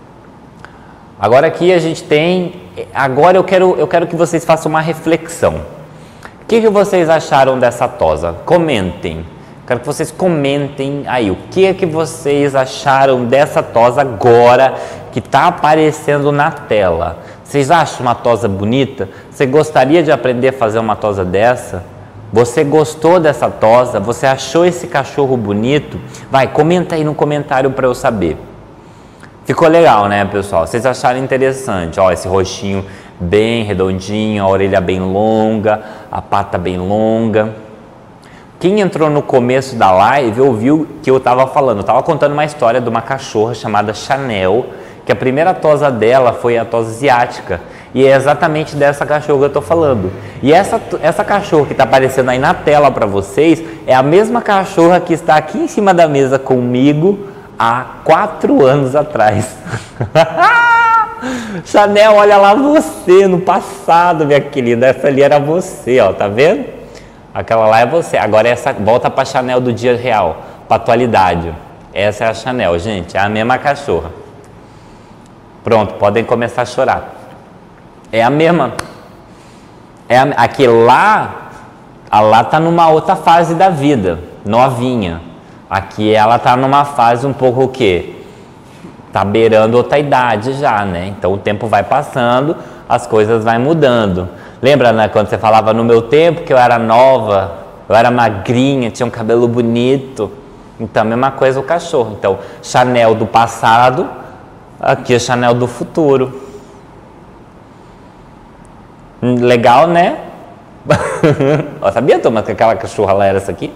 Agora aqui a gente tem, agora eu quero que vocês façam uma reflexão. O que vocês acharam dessa tosa? Comentem. Quero que vocês comentem aí. O que vocês acharam dessa tosa agora que está aparecendo na tela? Vocês acham uma tosa bonita? Você gostaria de aprender a fazer uma tosa dessa? Você gostou dessa tosa? Você achou esse cachorro bonito? Vai, comenta aí no comentário para eu saber. Ficou legal, né, pessoal? Vocês acharam interessante? Ó, esse roxinho bem redondinho, a orelha bem longa, a pata bem longa. Quem entrou no começo da live ouviu que eu estava falando, eu estava contando uma história de uma cachorra chamada Chanel, que a primeira tosa dela foi a tosa asiática, e é exatamente dessa cachorra que eu estou falando. E essa cachorra que está aparecendo aí na tela para vocês, é a mesma cachorra que está aqui em cima da mesa comigo há 4 anos atrás. Chanel, olha lá você no passado, minha querida. Essa ali era você, ó, tá vendo? Aquela lá é você. Agora essa volta para Chanel do dia real, para atualidade. Essa é a Chanel, gente, é a mesma cachorra. Pronto, podem começar a chorar. É a mesma. Aqui lá, a lá tá numa outra fase da vida, novinha. Aqui ela tá numa fase um pouco o quê? Tá beirando outra idade já, né? Então o tempo vai passando, as coisas vai mudando. Lembra, né, quando você falava no meu tempo que eu era nova, eu era magrinha, tinha um cabelo bonito? Então a mesma coisa o cachorro. Então Chanel do passado, aqui é Chanel do futuro. Legal, né? Sabia, Thomas, que aquela cachorra lá era essa aqui?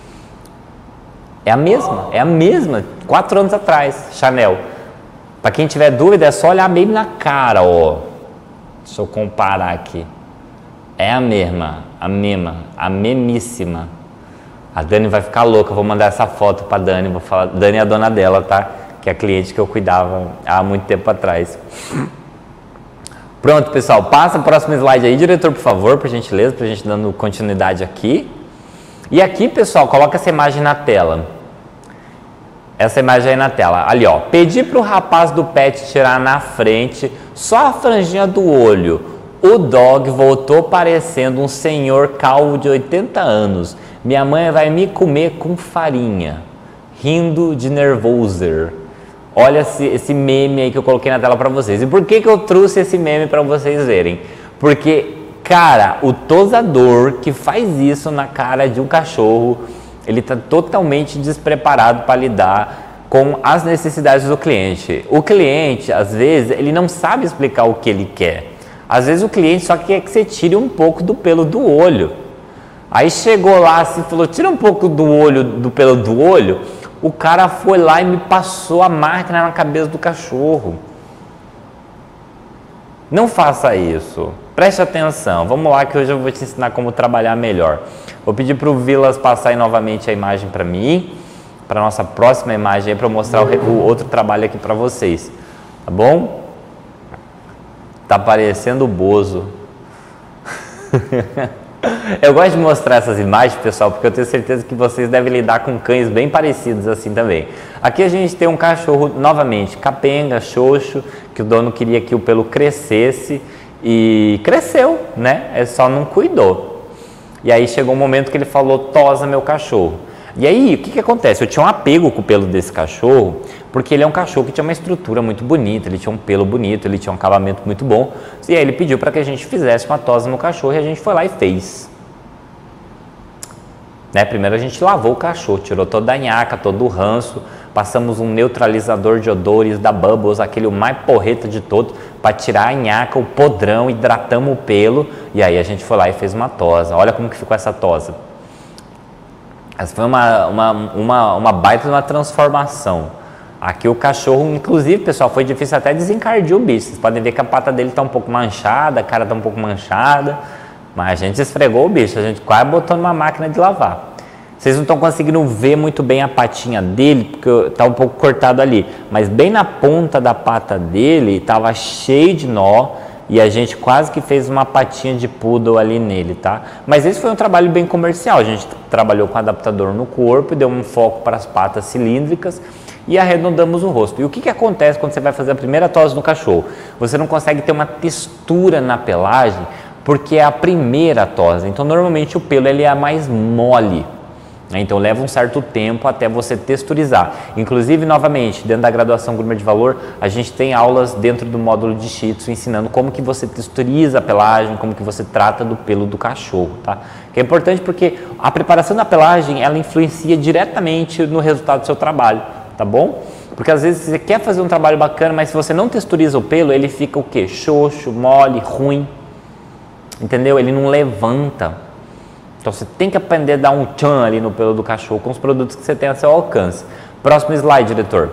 É a mesma, 4 anos atrás, Chanel. Para quem tiver dúvida, é só olhar bem na cara, ó. Deixa eu comparar aqui. É a mesmíssima. A Dani vai ficar louca, eu vou mandar essa foto para Dani, vou falar, Dani é a dona dela, tá? Que é a cliente que eu cuidava há muito tempo atrás. Pronto, pessoal, passa o próximo slide aí, diretor, por favor, por gentileza, pra gente dando continuidade aqui. E aqui, pessoal, coloca essa imagem na tela. Essa imagem aí na tela, ali ó, pedi para o rapaz do pet tirar na frente só a franjinha do olho. O dog voltou parecendo um senhor calvo de 80 anos. Minha mãe vai me comer com farinha. Rindo de nervoser. Olha esse meme aí que eu coloquei na tela para vocês. E por que eu trouxe esse meme para vocês verem? Porque, cara, o tosador que faz isso na cara de um cachorro, ele está totalmente despreparado para lidar com as necessidades do cliente. O cliente, às vezes, ele não sabe explicar o que ele quer. Às vezes o cliente só quer que você tire um pouco do pelo do olho. Aí chegou lá assim, falou, tira um pouco do pelo do olho. O cara foi lá e me passou a máquina na cabeça do cachorro. Não faça isso. Preste atenção. Vamos lá que hoje eu vou te ensinar como trabalhar melhor. Vou pedir para o Vilas passar aí novamente a imagem para mim, para a nossa próxima imagem aí, para eu mostrar o outro trabalho aqui para vocês, tá bom? Tá parecendo o Bozo. Eu gosto de mostrar essas imagens, pessoal, porque eu tenho certeza que vocês devem lidar com cães bem parecidos assim também. Aqui a gente tem um cachorro, novamente, capenga, xoxo, que o dono queria que o pelo crescesse e cresceu, né? Ele só não cuidou. E aí chegou um momento que ele falou, tosa meu cachorro. E aí, o que que acontece? Eu tinha um apego com o pelo desse cachorro, porque ele é um cachorro que tinha uma estrutura muito bonita, ele tinha um pelo bonito, ele tinha um acabamento muito bom. E aí ele pediu para que a gente fizesse uma tosa no cachorro e a gente foi lá e fez. Né? Primeiro a gente lavou o cachorro, tirou toda a nhaca, todo o ranço, passamos um neutralizador de odores da Bubbles, aquele mais porreta de todos, para tirar a nhaca, o podrão, hidratamos o pelo e aí a gente foi lá e fez uma tosa. Olha como que ficou essa tosa. Essa foi uma baita de uma transformação. Aqui o cachorro, inclusive, pessoal, foi difícil até desencardir o bicho. Vocês podem ver que a pata dele está um pouco manchada, a cara está um pouco manchada. Mas a gente esfregou o bicho, a gente quase botou numa máquina de lavar. Vocês não estão conseguindo ver muito bem a patinha dele, porque está um pouco cortado ali. Mas bem na ponta da pata dele, estava cheio de nó. E a gente quase que fez uma patinha de poodle ali nele, tá? Mas esse foi um trabalho bem comercial. A gente trabalhou com adaptador no corpo, deu um foco para as patas cilíndricas e arredondamos o rosto. E o que que acontece quando você vai fazer a primeira tosa no cachorro? Você não consegue ter uma textura na pelagem, porque é a primeira tosa. Então, normalmente o pelo ele é mais mole. Então leva um certo tempo até você texturizar. Inclusive, novamente, dentro da graduação Groomer de Valor, a gente tem aulas dentro do módulo de Shih Tzu ensinando como que você texturiza a pelagem, como que você trata do pelo do cachorro, tá? Que é importante porque a preparação da pelagem, ela influencia diretamente no resultado do seu trabalho, tá bom? Porque às vezes você quer fazer um trabalho bacana, mas se você não texturiza o pelo, ele fica o quê? Xoxo, mole, ruim, entendeu? Ele não levanta. Então você tem que aprender a dar um tchan ali no pelo do cachorro com os produtos que você tem a seu alcance. Próximo slide, diretor.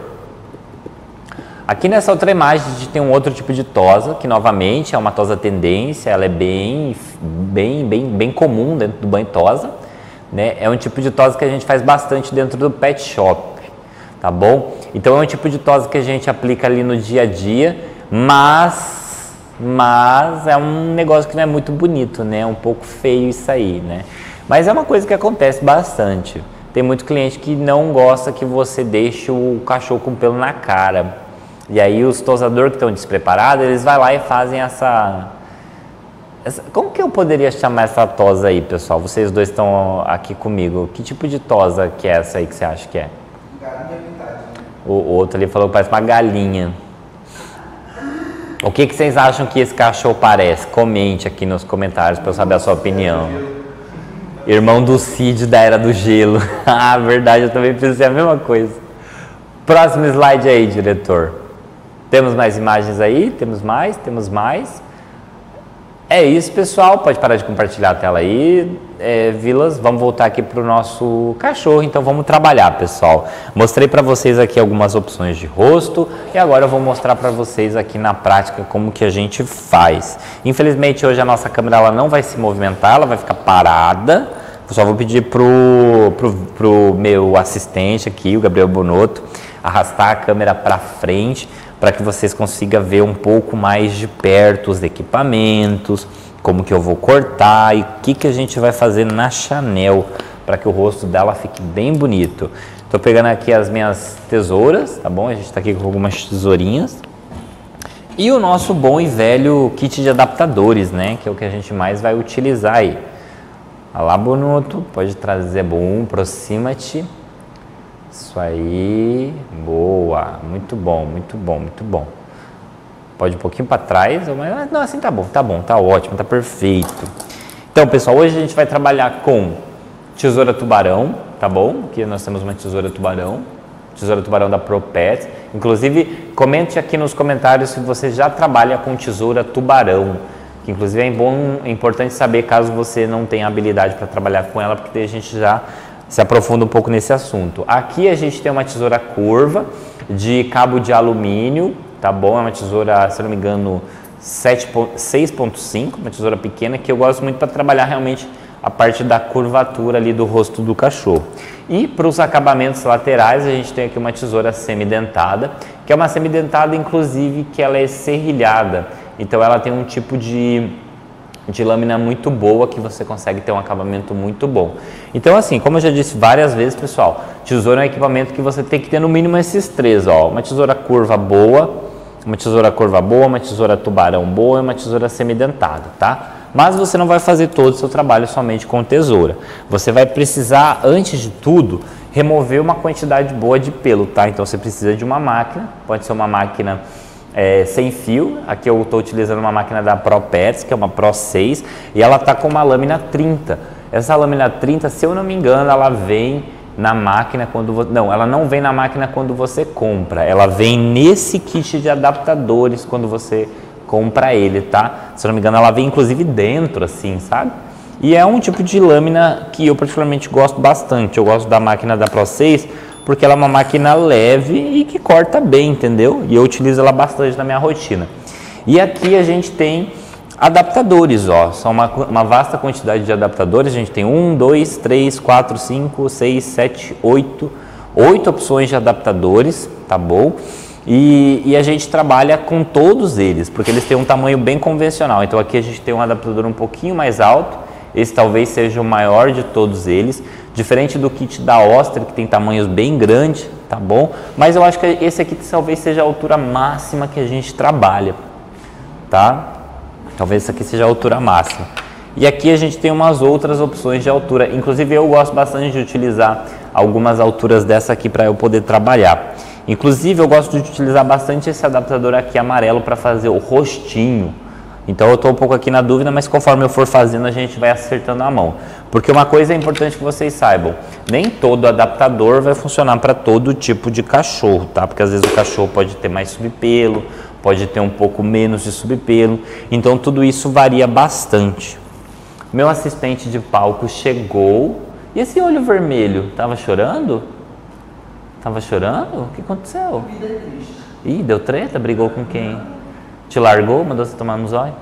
Aqui nessa outra imagem a gente tem um outro tipo de tosa, que novamente é uma tosa tendência, ela é bem comum dentro do banho tosa, né? É um tipo de tosa que a gente faz bastante dentro do pet shop, tá bom? Então é um tipo de tosa que a gente aplica ali no dia a dia, mas é um negócio que não é muito bonito, né? É um pouco feio isso aí, né? Mas é uma coisa que acontece bastante. Tem muito cliente que não gosta que você deixe o cachorro com pelo na cara. E aí os tosadores que estão despreparados, eles vão lá e fazem essa... Como que eu poderia chamar essa tosa aí, pessoal? Vocês dois estão aqui comigo. Que tipo de tosa que é essa aí que você acha que é? Galinha pintadinha. O outro ali falou que parece uma galinha. O que vocês acham que esse cachorro parece? Comente aqui nos comentários para eu saber a sua opinião. Irmão do Cid da Era do Gelo. Ah, verdade, eu também pensei a mesma coisa. Próximo slide aí, diretor. Temos mais imagens aí? Temos mais. É isso, pessoal. Pode parar de compartilhar a tela aí. Vilas, vamos voltar aqui para o nosso cachorro. Então vamos trabalhar, pessoal. Mostrei para vocês aqui algumas opções de rosto e agora eu vou mostrar para vocês aqui na prática como que a gente faz. Infelizmente hoje a nossa câmera ela não vai se movimentar, ela vai ficar parada. Eu só vou pedir pro meu assistente aqui, o Gabriel Bonotto, arrastar a câmera para frente para que vocês consigam ver um pouco mais de perto os equipamentos, como que eu vou cortar e o que a gente vai fazer na Chanel para que o rosto dela fique bem bonito. Estou pegando aqui as minhas tesouras, tá bom? A gente está aqui com algumas tesourinhas. E o nosso bom e velho kit de adaptadores, né? Que é o que a gente mais vai utilizar aí. Olha lá, Bonotto, pode trazer, bom, aproxima-te. Isso aí, boa, muito bom. Pode ir um pouquinho para trás, mas não, assim tá bom, tá ótimo, tá perfeito. Então, pessoal, hoje a gente vai trabalhar com tesoura tubarão, tá bom? Aqui nós temos uma tesoura tubarão da ProPet. Inclusive, comente aqui nos comentários se você já trabalha com tesoura tubarão, que inclusive é importante saber caso você não tenha habilidade para trabalhar com ela, porque daí a gente já se aprofunda um pouco nesse assunto. Aqui a gente tem uma tesoura curva de cabo de alumínio, tá bom? É uma tesoura, se não me engano, 6.5, uma tesoura pequena que eu gosto muito para trabalhar realmente a parte da curvatura ali do rosto do cachorro. E para os acabamentos laterais a gente tem aqui uma tesoura semidentada, que é uma semidentada inclusive que ela é serrilhada. Então ela tem um tipo de lâmina muito boa que você consegue ter um acabamento muito bom. Então assim, como eu já disse várias vezes, pessoal, tesoura é um equipamento que você tem que ter no mínimo esses três, ó, uma tesoura curva boa, uma tesoura tubarão boa e uma tesoura semidentada, tá? Mas você não vai fazer todo o seu trabalho somente com tesoura. Você vai precisar, antes de tudo, remover uma quantidade boa de pelo, tá? Então você precisa de uma máquina, pode ser uma máquina sem fio. Aqui eu estou utilizando uma máquina da ProPets, que é uma Pro 6, e ela está com uma lâmina 30. Essa lâmina 30, se eu não me engano, ela vem na máquina quando não, ela não vem na máquina quando você compra, ela vem nesse kit de adaptadores quando você compra ele, tá? Se eu não me engano, ela vem inclusive dentro, assim, sabe? E é um tipo de lâmina que eu particularmente gosto bastante. Eu gosto da máquina da Pro 6 porque ela é uma máquina leve e que corta bem, entendeu? E eu utilizo ela bastante na minha rotina. E aqui a gente tem adaptadores, ó, são uma vasta quantidade de adaptadores. A gente tem 1, 2, 3, 4, 5, 6, 7, 8 opções de adaptadores, tá bom? E a gente trabalha com todos eles, porque eles têm um tamanho bem convencional. Então aqui a gente tem um adaptador um pouquinho mais alto, esse talvez seja o maior de todos eles, diferente do kit da Oster, que tem tamanhos bem grandes, tá bom? Mas eu acho que esse aqui talvez seja a altura máxima que a gente trabalha, tá? Talvez essa aqui seja a altura máxima. E aqui a gente tem umas outras opções de altura, inclusive eu gosto bastante de utilizar algumas alturas dessa aqui para eu poder trabalhar. Inclusive eu gosto de utilizar bastante esse adaptador aqui amarelo para fazer o rostinho. Então eu estou um pouco aqui na dúvida, mas conforme eu for fazendo a gente vai acertando a mão. Porque uma coisa é importante que vocês saibam, nem todo adaptador vai funcionar para todo tipo de cachorro, tá? Porque às vezes o cachorro pode ter mais subpelo, pode ter um pouco menos de subpelo, então tudo isso varia bastante. Meu assistente de palco chegou, e esse olho vermelho, tava chorando? Tava chorando? O que aconteceu? Ih, deu treta? Brigou com quem? Te largou? Mandou você tomar no zóio?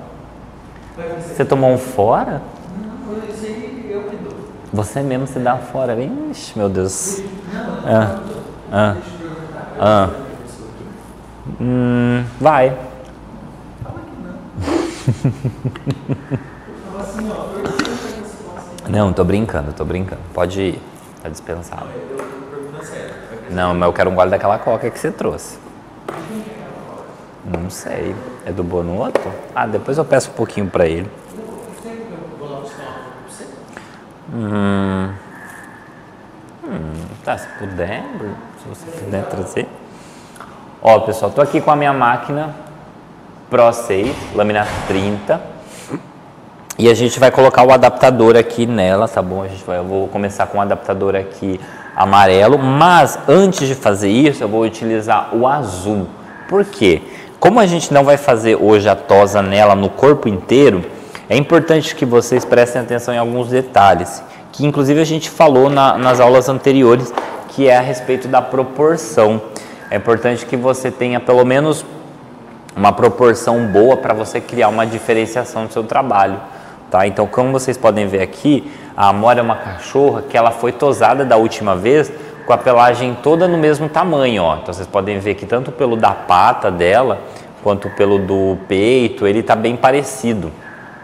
Você tomou um fora? Não, isso aí eu que dou. Você mesmo se dá fora? Ixi, meu Deus. Vai. Não, tô brincando. Pode ir, tá dispensado. Não, mas eu quero um gole daquela coca que você trouxe. Não sei. É do Bonoto? Ah, depois eu peço um pouquinho pra ele. Tá, se puder, se você puder trazer. Ó, pessoal, tô aqui com a minha máquina Pro 6, lâmina 30. E a gente vai colocar o adaptador aqui nela, tá bom? Eu vou começar com o adaptador aqui amarelo, mas antes de fazer isso, eu vou utilizar o azul. Por quê? Como a gente não vai fazer hoje a tosa nela no corpo inteiro, é importante que vocês prestem atenção em alguns detalhes, que inclusive a gente falou nas aulas anteriores, que é a respeito da proporção. É importante que você tenha pelo menos uma proporção boa para você criar uma diferenciação do seu trabalho, tá? Então, como vocês podem ver aqui, a Amora é uma cachorra que ela foi tosada da última vez com a pelagem toda no mesmo tamanho, ó. Então vocês podem ver que tanto o pelo da pata dela quanto o pelo do peito, ele tá bem parecido.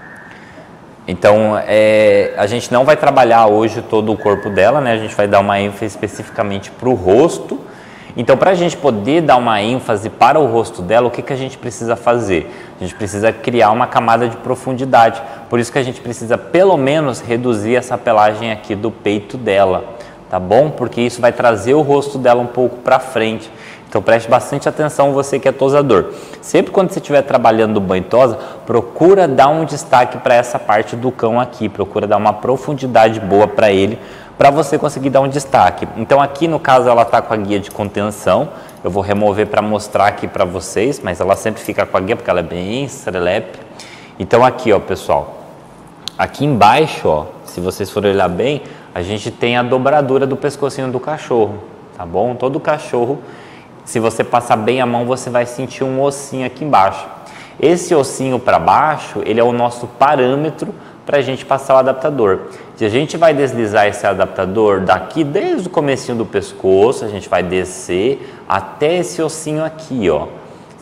Então a gente não vai trabalhar hoje todo o corpo dela, né? A gente vai dar uma ênfase especificamente para o rosto. Então, para a gente poder dar uma ênfase para o rosto dela, o que a gente precisa fazer? A gente precisa criar uma camada de profundidade. Por isso que a gente precisa pelo menos reduzir essa pelagem aqui do peito dela, tá bom? Porque isso vai trazer o rosto dela um pouco para frente. Então preste bastante atenção, você que é tosador. Sempre quando você estiver trabalhando banho tosa, procura dar um destaque para essa parte do cão aqui, procura dar uma profundidade boa para ele, para você conseguir dar um destaque. Então aqui no caso ela está com a guia de contenção, eu vou remover para mostrar aqui para vocês, mas ela sempre fica com a guia porque ela é bem serelepe. Então aqui, ó, pessoal, aqui embaixo, ó, se vocês forem olhar bem, a gente tem a dobradura do pescocinho do cachorro, tá bom? Todo cachorro, se você passar bem a mão, você vai sentir um ossinho aqui embaixo. Esse ossinho para baixo, ele é o nosso parâmetro para a gente passar o adaptador. Se a gente vai deslizar esse adaptador daqui, desde o comecinho do pescoço, a gente vai descer até esse ossinho aqui, ó.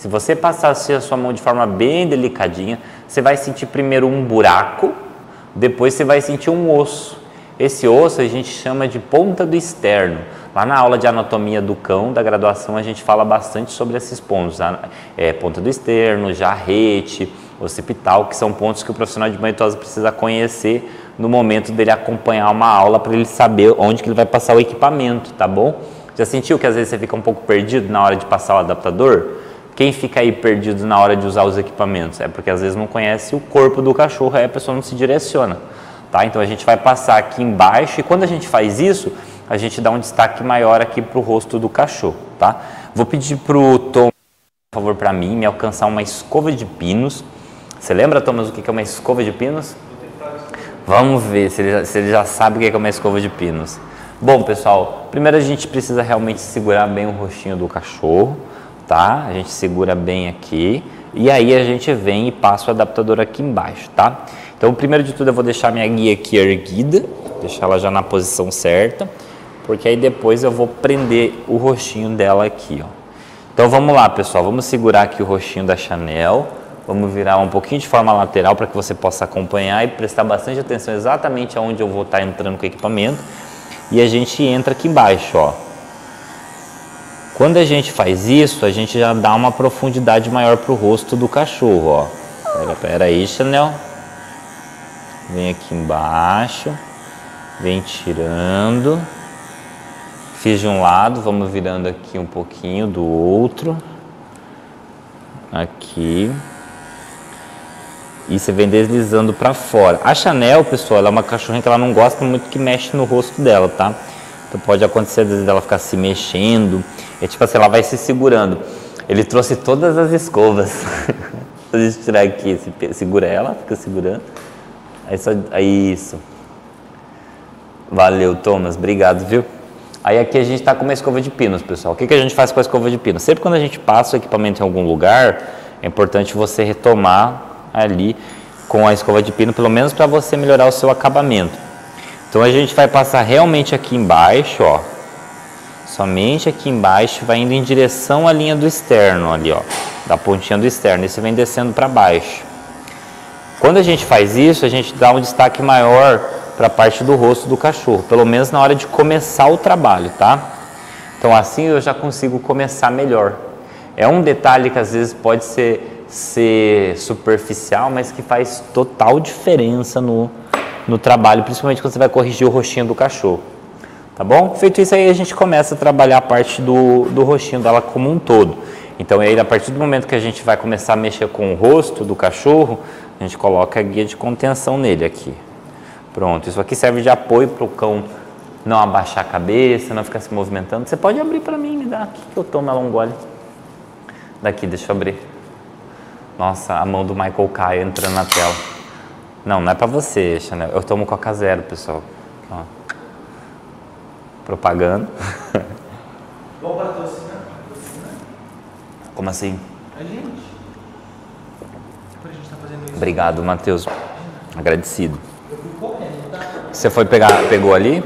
Se você passar assim a sua mão de forma bem delicadinha, você vai sentir primeiro um buraco, depois você vai sentir um osso. Esse osso a gente chama de ponta do externo. Lá na aula de anatomia do cão, da graduação, a gente fala bastante sobre esses pontos. Ponta do externo, jarrete, occipital, que são pontos que o profissional de banho e tosa precisa conhecer no momento dele acompanhar uma aula, para ele saber onde que ele vai passar o equipamento, tá bom? Já sentiu que às vezes você fica um pouco perdido na hora de passar o adaptador? Quem fica aí perdido na hora de usar os equipamentos? É porque às vezes não conhece o corpo do cachorro, aí a pessoa não se direciona, tá? Então a gente vai passar aqui embaixo e quando a gente faz isso, a gente dá um destaque maior aqui para o rosto do cachorro, tá? Vou pedir para o Tom, por favor, para mim, me alcançar uma escova de pinos. Você lembra, Thomas, o que é uma escova de pinos? Vamos ver se ele já sabe o que é uma escova de pinos. Bom, pessoal, primeiro a gente precisa realmente segurar bem o rostinho do cachorro, tá? A gente segura bem aqui e aí a gente vem e passa o adaptador aqui embaixo, tá? Então, primeiro de tudo eu vou deixar minha guia aqui erguida, deixar ela já na posição certa, porque aí depois eu vou prender o rostinho dela aqui, ó. Então vamos lá, pessoal, vamos segurar aqui o rostinho da Chanel, vamos virar um pouquinho de forma lateral para que você possa acompanhar e prestar bastante atenção exatamente aonde eu vou estar entrando com o equipamento. E a gente entra aqui embaixo, ó. Quando a gente faz isso, a gente já dá uma profundidade maior para o rosto do cachorro, ó. Pera aí, Chanel. Vem aqui embaixo, vem tirando. Fiz de um lado, vamos virando aqui um pouquinho do outro. Aqui. E você vem deslizando para fora. A Chanel, pessoal, ela é uma cachorrinha que ela não gosta muito que mexe no rosto dela, tá? Então pode acontecer às vezes dela ficar se mexendo. É tipo assim, ela vai se segurando. Ele trouxe todas as escovas. Deixa eu tirar aqui, segura ela, fica segurando. Aí isso. Valeu, Thomas, obrigado, viu? Aí aqui a gente tá com uma escova de pinos, pessoal. O que a gente faz com a escova de pinos? Sempre quando a gente passa o equipamento em algum lugar, é importante você retomar ali com a escova de pino, pelo menos para você melhorar o seu acabamento. Então a gente vai passar realmente aqui embaixo, ó. Somente aqui embaixo, vai indo em direção à linha do externo ali, ó, da pontinha do externo. E você vem descendo para baixo. Quando a gente faz isso, a gente dá um destaque maior para a parte do rosto do cachorro, pelo menos na hora de começar o trabalho, tá? Então assim eu já consigo começar melhor. É um detalhe que às vezes pode ser superficial, mas que faz total diferença no trabalho, principalmente quando você vai corrigir o rostinho do cachorro, tá bom? Feito isso aí, a gente começa a trabalhar a parte do rostinho dela como um todo. Então aí, a partir do momento que a gente vai começar a mexer com o rosto do cachorro, a gente coloca a guia de contenção nele aqui. Pronto, isso aqui serve de apoio para o cão não abaixar a cabeça, não ficar se movimentando. Você pode abrir para mim, me dá aqui que eu tomo ela um gole. Daqui, deixa eu abrir. Nossa, a mão do Michael Caio entrando na tela. Não é pra você, Chanel. Eu tomo Coca Zero, pessoal. Ó. Propaganda. Bom para doce, né? Como assim? A gente. Por a gente tá fazendo isso. Obrigado, Matheus. Agradecido. Eu fui correndo, tá? Você pegou ali?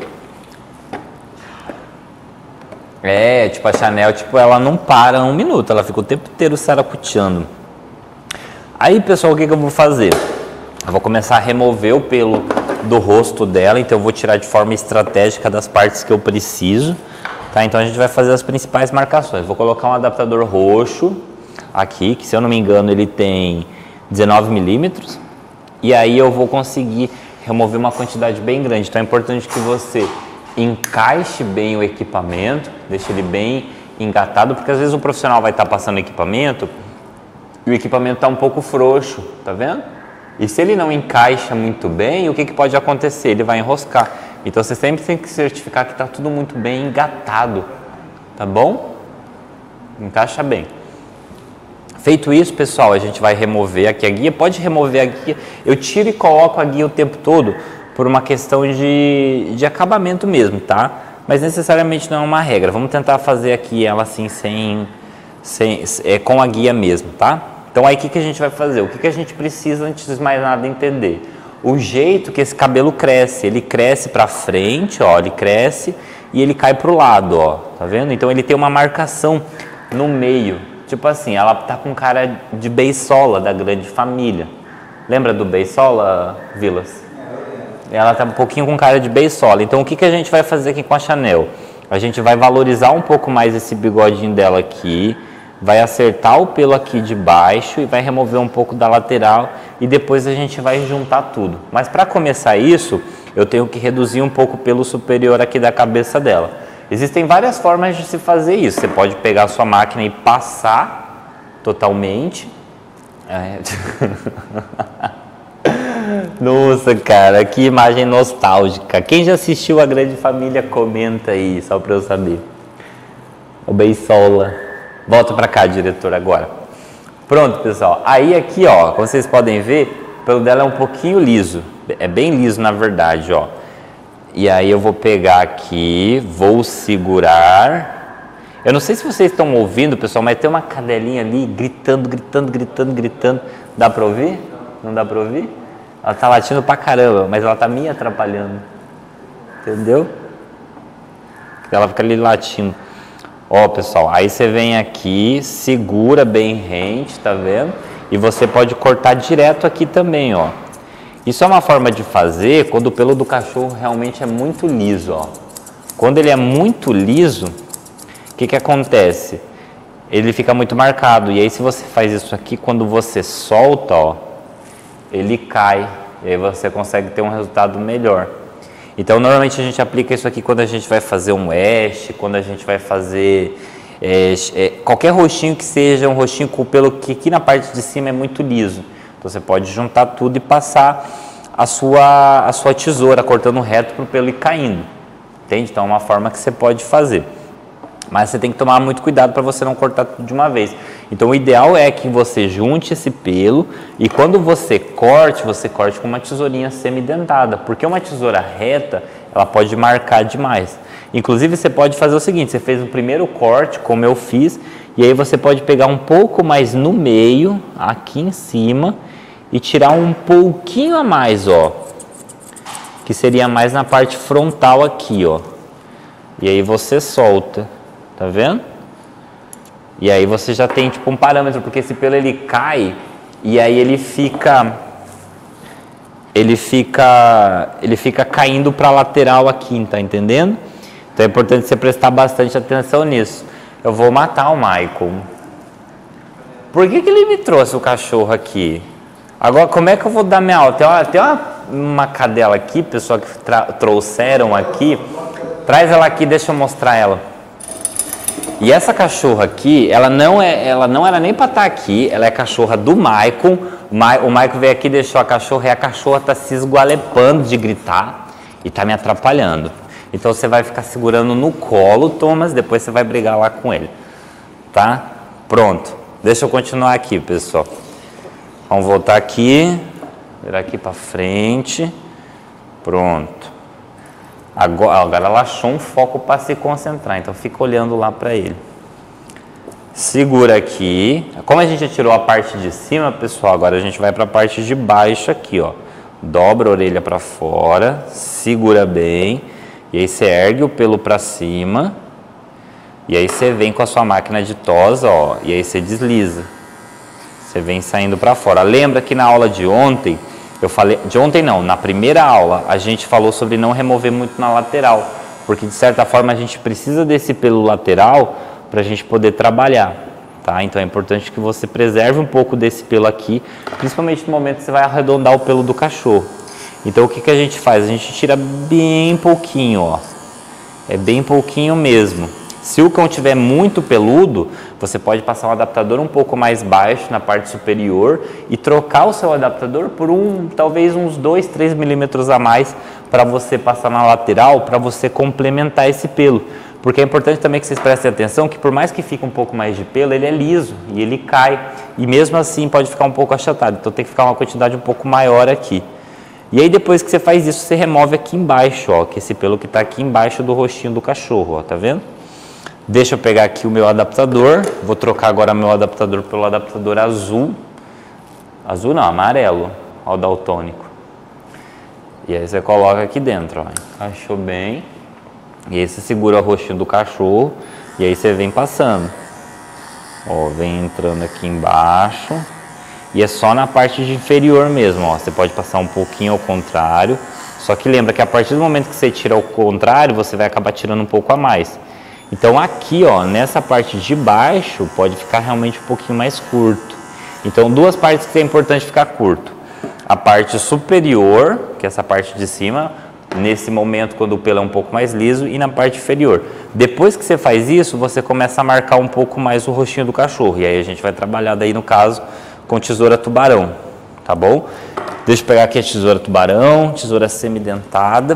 É, tipo a Chanel, tipo, ela não para um minuto. Ela fica o tempo inteiro saracuteando. Aí, pessoal, o que eu vou fazer? Eu vou começar a remover o pelo do rosto dela, então eu vou tirar de forma estratégica das partes que eu preciso, tá? Então a gente vai fazer as principais marcações. Vou colocar um adaptador roxo aqui, que se eu não me engano ele tem 19 milímetros, e aí eu vou conseguir remover uma quantidade bem grande. Então é importante que você encaixe bem o equipamento, deixe ele bem engatado, porque às vezes o profissional vai estar passando equipamento e o equipamento está um pouco frouxo, tá vendo? E se ele não encaixa muito bem, o que pode acontecer? Ele vai enroscar. Então você sempre tem que certificar que está tudo muito bem engatado, tá bom? Encaixa bem. Feito isso, pessoal, a gente vai remover aqui a guia. Pode remover a guia. Eu tiro e coloco a guia o tempo todo por uma questão de acabamento mesmo, tá? Mas necessariamente não é uma regra. Vamos tentar fazer aqui ela assim com a guia mesmo, tá? Então aí o que a gente vai fazer? O que a gente precisa antes de mais nada entender? O jeito que esse cabelo cresce, ele cresce para frente, ó, ele cresce e ele cai para o lado, ó, tá vendo? Então ele tem uma marcação no meio, Tipo assim, ela tá com cara de beisola da grande família. Lembra do beisola, Vilas? Ela tá um pouquinho com cara de beisola. Então o que a gente vai fazer aqui com a Chanel? A gente vai valorizar um pouco mais esse bigodinho dela aqui, vai acertar o pelo aqui de baixo e vai remover um pouco da lateral e depois a gente vai juntar tudo. Mas para começar isso, eu tenho que reduzir um pouco o pelo superior aqui da cabeça dela. Existem várias formas de se fazer isso. Você pode pegar a sua máquina e passar totalmente. Nossa, cara, que imagem nostálgica. Quem já assistiu A Grande Família, comenta aí, só para eu saber. O beisola. Volta para cá, diretor, agora. Pronto, pessoal. Aí aqui, ó, como vocês podem ver, o pelo dela é um pouquinho liso. É bem liso, na verdade, ó. E aí eu vou pegar aqui, vou segurar. Eu não sei se vocês estão ouvindo, pessoal, mas tem uma cadelinha ali gritando. Dá para ouvir? Não dá para ouvir? Ela tá latindo pra caramba, mas ela tá me atrapalhando. Entendeu? Ela fica ali latindo. Ó, pessoal, aí você vem aqui, segura bem rente, tá vendo? E você pode cortar direto aqui também, ó. Isso é uma forma de fazer quando o pelo do cachorro realmente é muito liso, ó. Quando ele é muito liso, o que acontece? Ele fica muito marcado. E aí se você faz isso aqui, quando você solta, ó, ele cai, e aí você consegue ter um resultado melhor. Então, normalmente a gente aplica isso aqui quando a gente vai fazer um wash, quando a gente vai fazer qualquer rostinho que seja um rostinho com o pelo que aqui na parte de cima é muito liso. Então, você pode juntar tudo e passar a sua tesoura, cortando reto para o pelo ir caindo. Entende? Então, é uma forma que você pode fazer. Mas você tem que tomar muito cuidado para você não cortar tudo de uma vez. Então o ideal é que você junte esse pelo e quando você corte com uma tesourinha semidentada, porque uma tesoura reta, ela pode marcar demais. Inclusive você pode fazer o seguinte, você fez o primeiro corte, como eu fiz, e aí você pode pegar um pouco mais no meio, aqui em cima, e tirar um pouquinho a mais, ó, que seria mais na parte frontal aqui, ó. E aí você solta. Tá vendo? E aí você já tem tipo um parâmetro, porque esse pelo ele cai e aí ele fica caindo para a lateral aqui, tá entendendo? Então é importante você prestar bastante atenção nisso. Eu vou matar o Michael. Por que ele me trouxe o cachorro aqui? Agora como é que eu vou dar minha aula? Tem uma cadela aqui, pessoal, que trouxeram aqui. Traz ela aqui, deixa eu mostrar ela. E essa cachorra aqui, ela não era nem para estar aqui, ela é cachorra do Michael. O Michael veio aqui e deixou a cachorra e a cachorra tá se esgualepando de gritar e tá me atrapalhando. Então você vai ficar segurando no colo, Thomas, depois você vai brigar lá com ele. Tá? Pronto. Deixa eu continuar aqui, pessoal. Vamos voltar aqui, virar aqui para frente. Pronto. Agora ela achou um foco para se concentrar, então fica olhando lá para ele. Segura aqui. Como a gente já tirou a parte de cima, pessoal, agora a gente vai para a parte de baixo aqui, ó. Dobra a orelha para fora, segura bem, e aí você ergue o pelo para cima, e aí você vem com a sua máquina de tosa, ó, e aí você desliza. Você vem saindo para fora. Lembra que na aula de ontem, eu falei, na primeira aula, a gente falou sobre não remover muito na lateral, porque de certa forma a gente precisa desse pelo lateral para a gente poder trabalhar, tá? Então é importante que você preserve um pouco desse pelo aqui, principalmente no momento que você vai arredondar o pelo do cachorro. Então o que a gente faz? A gente tira bem pouquinho, ó, é bem pouquinho mesmo. Se o cão tiver muito peludo, você pode passar um adaptador um pouco mais baixo na parte superior e trocar o seu adaptador por talvez uns 2, 3 milímetros a mais para você passar na lateral, para você complementar esse pelo. Porque é importante também que vocês prestem atenção que por mais que fique um pouco mais de pelo, ele é liso e ele cai. E mesmo assim pode ficar um pouco achatado, então tem que ficar uma quantidade um pouco maior aqui. E aí depois que você faz isso, você remove aqui embaixo, ó, que esse pelo que está aqui embaixo do rostinho do cachorro, ó, tá vendo? Deixa eu pegar aqui o meu adaptador, vou trocar agora meu adaptador pelo adaptador azul. Azul não, amarelo, ó, o daltônico. E aí você coloca aqui dentro, ó, encaixou bem. E aí você segura o rostinho do cachorro e aí você vem passando. Ó, vem entrando aqui embaixo. E é só na parte de inferior mesmo, ó. Você pode passar um pouquinho ao contrário. Só que lembra que a partir do momento que você tira ao contrário, você vai acabar tirando um pouco a mais. Então aqui, ó, nessa parte de baixo, pode ficar realmente um pouquinho mais curto. Então duas partes que é importante ficar curto. A parte superior, que é essa parte de cima, nesse momento quando o pelo é um pouco mais liso, e na parte inferior. Depois que você faz isso, você começa a marcar um pouco mais o rostinho do cachorro. E aí a gente vai trabalhar daí, no caso, com tesoura tubarão, tá bom? Deixa eu pegar aqui a tesoura tubarão, tesoura semidentada.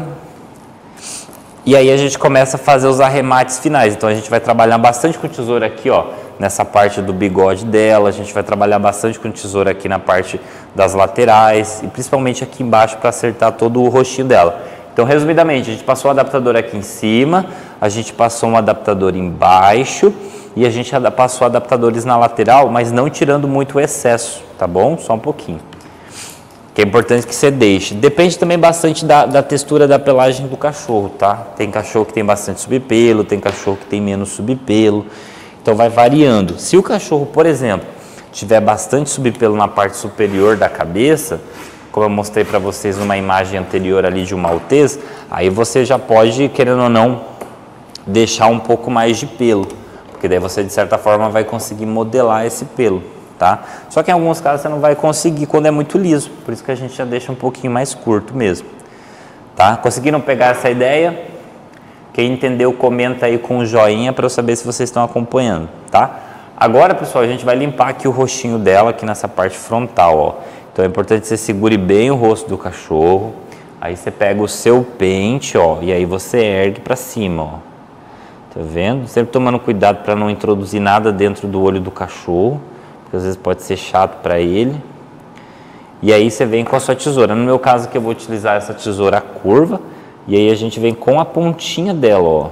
E aí a gente começa a fazer os arremates finais. Então a gente vai trabalhar bastante com tesoura aqui, ó, nessa parte do bigode dela. A gente vai trabalhar bastante com tesoura aqui na parte das laterais e principalmente aqui embaixo para acertar todo o rostinho dela. Então, resumidamente, a gente passou o adaptador aqui em cima, a gente passou um adaptador embaixo e a gente passou adaptadores na lateral, mas não tirando muito o excesso, tá bom? Só um pouquinho. Que é importante que você deixe. Depende também bastante da textura da pelagem do cachorro, tá? Tem cachorro que tem bastante subpelo, tem cachorro que tem menos subpelo. Então vai variando. Se o cachorro, por exemplo, tiver bastante subpelo na parte superior da cabeça, como eu mostrei para vocês numa imagem anterior ali de um maltês, aí você já pode, querendo ou não, deixar um pouco mais de pelo. Porque daí você, de certa forma, vai conseguir modelar esse pelo. Tá? Só que em alguns casos você não vai conseguir quando é muito liso, por isso que a gente já deixa um pouquinho mais curto mesmo. Tá? Conseguiram pegar essa ideia? Quem entendeu, comenta aí com o joinha para eu saber se vocês estão acompanhando. Tá? Agora, pessoal, a gente vai limpar aqui o rostinho dela, aqui nessa parte frontal. Ó. Então é importante que você segure bem o rosto do cachorro, aí você pega o seu pente, ó, e aí você ergue para cima. Ó. Tá vendo? Sempre tomando cuidado para não introduzir nada dentro do olho do cachorro, às vezes pode ser chato para ele. E aí você vem com a sua tesoura. No meu caso aqui eu vou utilizar essa tesoura curva. E aí a gente vem com a pontinha dela, ó.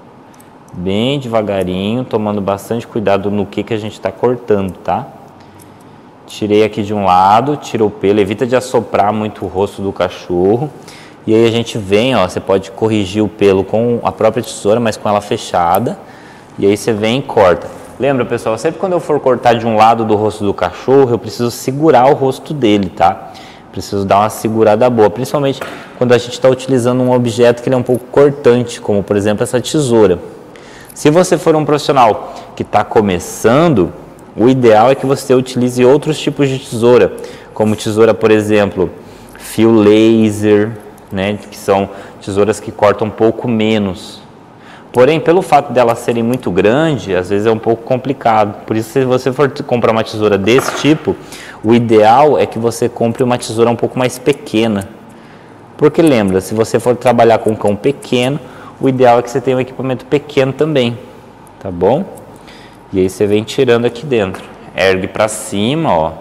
Bem devagarinho, tomando bastante cuidado no que a gente está cortando, tá? Tirei aqui de um lado, tira o pelo, evita de assoprar muito o rosto do cachorro. E aí a gente vem, ó, você pode corrigir o pelo com a própria tesoura, mas com ela fechada. E aí você vem e corta. Lembra, pessoal, sempre quando eu for cortar de um lado do rosto do cachorro, eu preciso segurar o rosto dele, tá? Preciso dar uma segurada boa, principalmente quando a gente está utilizando um objeto que ele é um pouco cortante, como por exemplo essa tesoura. Se você for um profissional que está começando, o ideal é que você utilize outros tipos de tesoura, como tesoura, por exemplo, fio laser, né, que são tesouras que cortam um pouco menos. Porém, pelo fato delas serem muito grandes, às vezes é um pouco complicado. Por isso, se você for comprar uma tesoura desse tipo, o ideal é que você compre uma tesoura um pouco mais pequena. Porque lembra, se você for trabalhar com um cão pequeno, o ideal é que você tenha um equipamento pequeno também, tá bom? E aí você vem tirando aqui dentro. Ergue para cima, ó.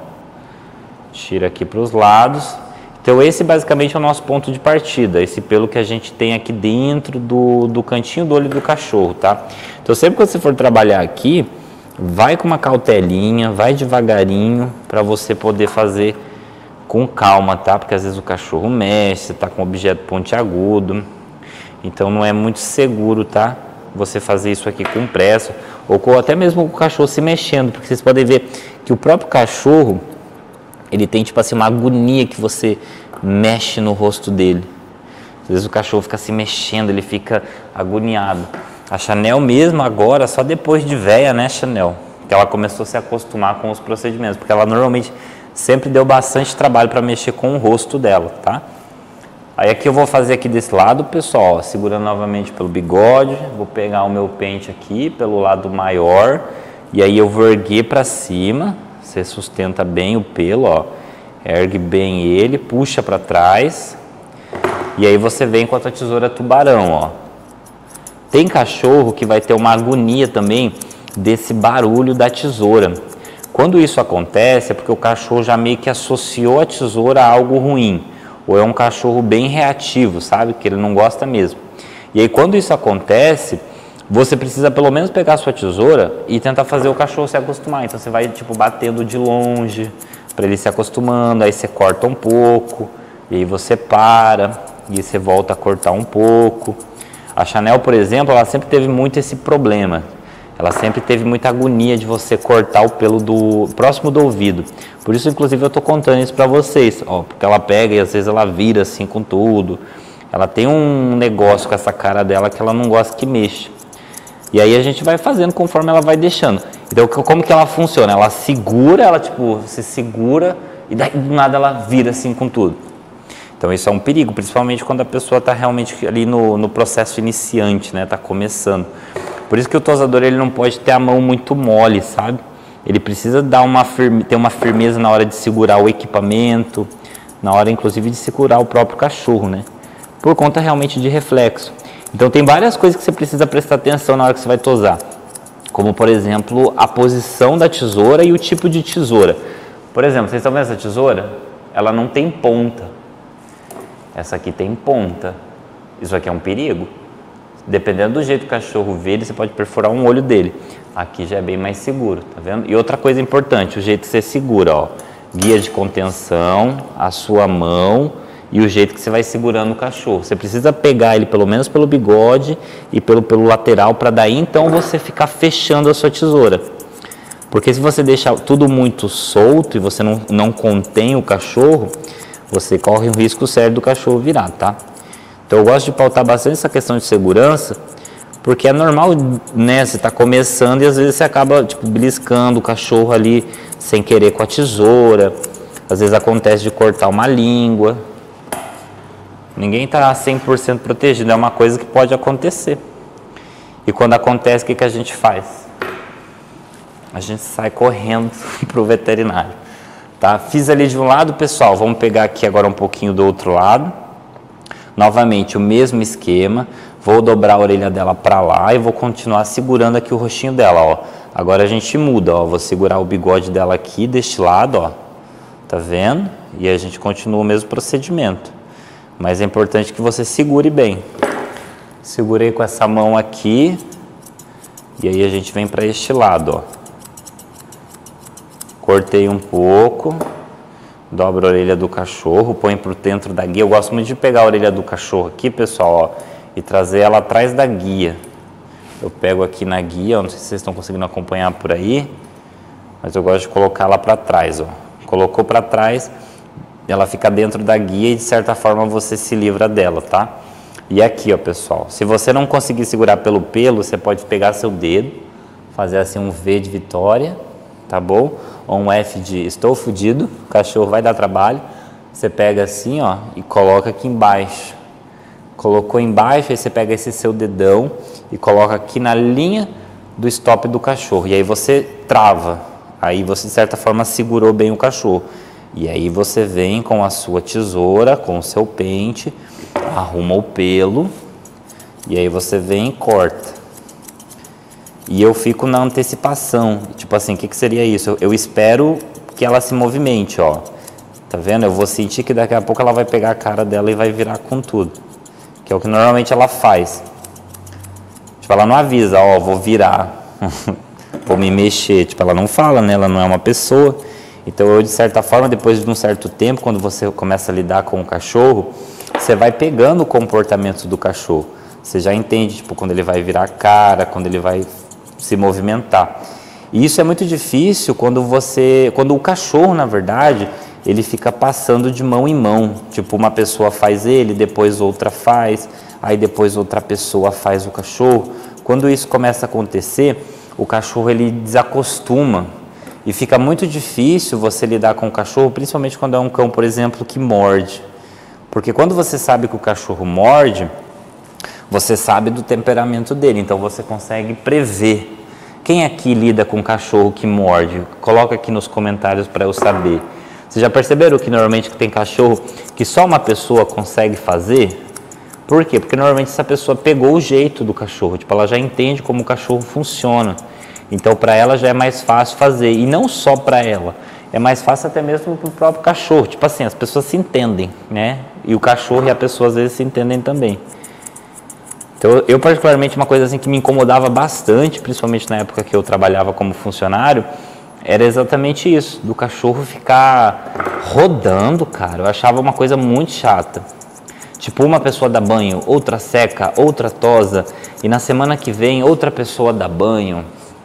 Tira aqui para os lados. Então esse basicamente é o nosso ponto de partida, esse pelo que a gente tem aqui dentro do cantinho do olho do cachorro, tá? Então sempre que você for trabalhar aqui, vai com uma cautelinha, vai devagarinho para você poder fazer com calma, tá? Porque às vezes o cachorro mexe, você tá com um objeto pontiagudo, então não é muito seguro, tá? Você fazer isso aqui com pressa, ou com, até mesmo com o cachorro se mexendo, porque vocês podem ver que o próprio cachorro, ele tem tipo assim uma agonia que você mexe no rosto dele. Às vezes o cachorro fica se mexendo, ele fica agoniado. A Chanel mesmo agora, só depois de véia, né, Chanel? Que ela começou a se acostumar com os procedimentos, porque ela normalmente sempre deu bastante trabalho para mexer com o rosto dela, tá? Aí aqui eu vou fazer aqui desse lado, pessoal, ó, segurando novamente pelo bigode, vou pegar o meu pente aqui pelo lado maior, e aí eu vou erguer para cima. Você sustenta bem o pelo, ó, ergue bem ele, puxa para trás e aí você vem com a tua tesoura tubarão, ó. Tem cachorro que vai ter uma agonia também desse barulho da tesoura. Quando isso acontece é porque o cachorro já meio que associou a tesoura a algo ruim, ou é um cachorro bem reativo, sabe, que ele não gosta mesmo. E aí quando isso acontece, você precisa pelo menos pegar a sua tesoura e tentar fazer o cachorro se acostumar. Então você vai tipo batendo de longe para ele se acostumando, aí você corta um pouco, e aí você para, e aí você volta a cortar um pouco. A Chanel, por exemplo, ela sempre teve muito esse problema. ela sempre teve muita agonia de você cortar o pelo próximo do ouvido. Por isso, inclusive, eu tô contando isso para vocês, ó, porque ela pega e às vezes ela vira assim com tudo. Ela tem um negócio com essa cara dela que ela não gosta que mexa. E aí a gente vai fazendo conforme ela vai deixando. Então, como que ela funciona? Ela segura, ela tipo, você segura e daí do nada ela vira assim com tudo. Então isso é um perigo, principalmente quando a pessoa está realmente ali no processo iniciante, né? Está começando. Por isso que o tosador ele não pode ter a mão muito mole, sabe? Ele precisa dar ter uma firmeza na hora de segurar o equipamento, na hora inclusive de segurar o próprio cachorro, né? Por conta realmente de reflexo. Então tem várias coisas que você precisa prestar atenção na hora que você vai tosar. Como, por exemplo, a posição da tesoura e o tipo de tesoura. Por exemplo, vocês estão vendo essa tesoura? Ela não tem ponta. Essa aqui tem ponta. Isso aqui é um perigo. Dependendo do jeito que o cachorro vê, você pode perfurar um olho dele. Aqui já é bem mais seguro, tá vendo? E outra coisa importante, o jeito que você segura, ó. Guia de contenção, a sua mão e o jeito que você vai segurando o cachorro. Você precisa pegar ele pelo menos pelo bigode e pelo lateral, para daí então você ficar fechando a sua tesoura. Porque se você deixar tudo muito solto e você não contém o cachorro, você corre um risco sério do cachorro virar, tá? Então eu gosto de pautar bastante essa questão de segurança, porque é normal, né? Você está começando e às vezes você acaba tipo, beliscando o cachorro ali sem querer com a tesoura. Às vezes acontece de cortar uma língua. Ninguém está 100% protegido, é uma coisa que pode acontecer. E quando acontece, o que a gente faz? A gente sai correndo para o veterinário. Tá? Fiz ali de um lado, pessoal, vamos pegar aqui agora um pouquinho do outro lado. Novamente, o mesmo esquema. Vou dobrar a orelha dela para lá e vou continuar segurando aqui o rostinho dela, ó. Agora a gente muda, ó. Vou segurar o bigode dela aqui deste lado, ó. Tá vendo? E a gente continua o mesmo procedimento. Mas é importante que você segure bem. Segurei com essa mão aqui. E aí a gente vem para este lado, ó. Cortei um pouco. Dobra a orelha do cachorro, põe por dentro da guia. Eu gosto muito de pegar a orelha do cachorro aqui, pessoal, ó, e trazer ela atrás da guia. Eu pego aqui na guia, ó, não sei se vocês estão conseguindo acompanhar por aí, mas eu gosto de colocar ela para trás, ó. Colocou para trás, ela fica dentro da guia e de certa forma você se livra dela, tá? E aqui, ó, pessoal, se você não conseguir segurar pelo pelo, você pode pegar seu dedo, fazer assim um V de vitória, tá bom? Ou um F de estou fudido, o cachorro vai dar trabalho. Você pega assim, ó, e coloca aqui embaixo. Colocou embaixo, aí você pega esse seu dedão e coloca aqui na linha do stop do cachorro. E aí você trava. Aí você, de certa forma, segurou bem o cachorro. E aí você vem com a sua tesoura, com o seu pente, arruma o pelo. E aí você vem e corta. E eu fico na antecipação, tipo assim, o que seria isso? Eu espero que ela se movimente, ó. Tá vendo? Eu vou sentir que daqui a pouco ela vai pegar a cara dela e vai virar com tudo. Que é o que normalmente ela faz. Tipo, ela não avisa, ó, vou virar, vou me mexer. Tipo, ela não fala, né? Ela não é uma pessoa. Então eu, de certa forma, depois de um certo tempo, quando você começa a lidar com o cachorro, você vai pegando o comportamento do cachorro. Você já entende, tipo, quando ele vai virar a cara, quando ele vai se movimentar. E isso é muito difícil quando o cachorro, na verdade, ele fica passando de mão em mão. Tipo, uma pessoa faz ele, depois outra faz, aí depois outra pessoa faz o cachorro. Quando isso começa a acontecer, o cachorro ele desacostuma e fica muito difícil você lidar com o cachorro, principalmente quando é um cão, por exemplo, que morde. Porque quando você sabe que o cachorro morde, você sabe do temperamento dele, então você consegue prever. Quem aqui lida com cachorro que morde? Coloca aqui nos comentários para eu saber. Vocês já perceberam que normalmente tem cachorro que só uma pessoa consegue fazer? Por quê? Porque normalmente essa pessoa pegou o jeito do cachorro, tipo, ela já entende como o cachorro funciona. Então para ela já é mais fácil fazer, e não só para ela, é mais fácil até mesmo para o próprio cachorro. Tipo assim, as pessoas se entendem, né? E o cachorro e a pessoa às vezes se entendem também. Então, eu particularmente, uma coisa assim que me incomodava bastante, principalmente na época que eu trabalhava como funcionário, era exatamente isso, do cachorro ficar rodando, cara. Eu achava uma coisa muito chata. Tipo, uma pessoa dá banho, outra seca, outra tosa, e na semana que vem outra pessoa dá banho.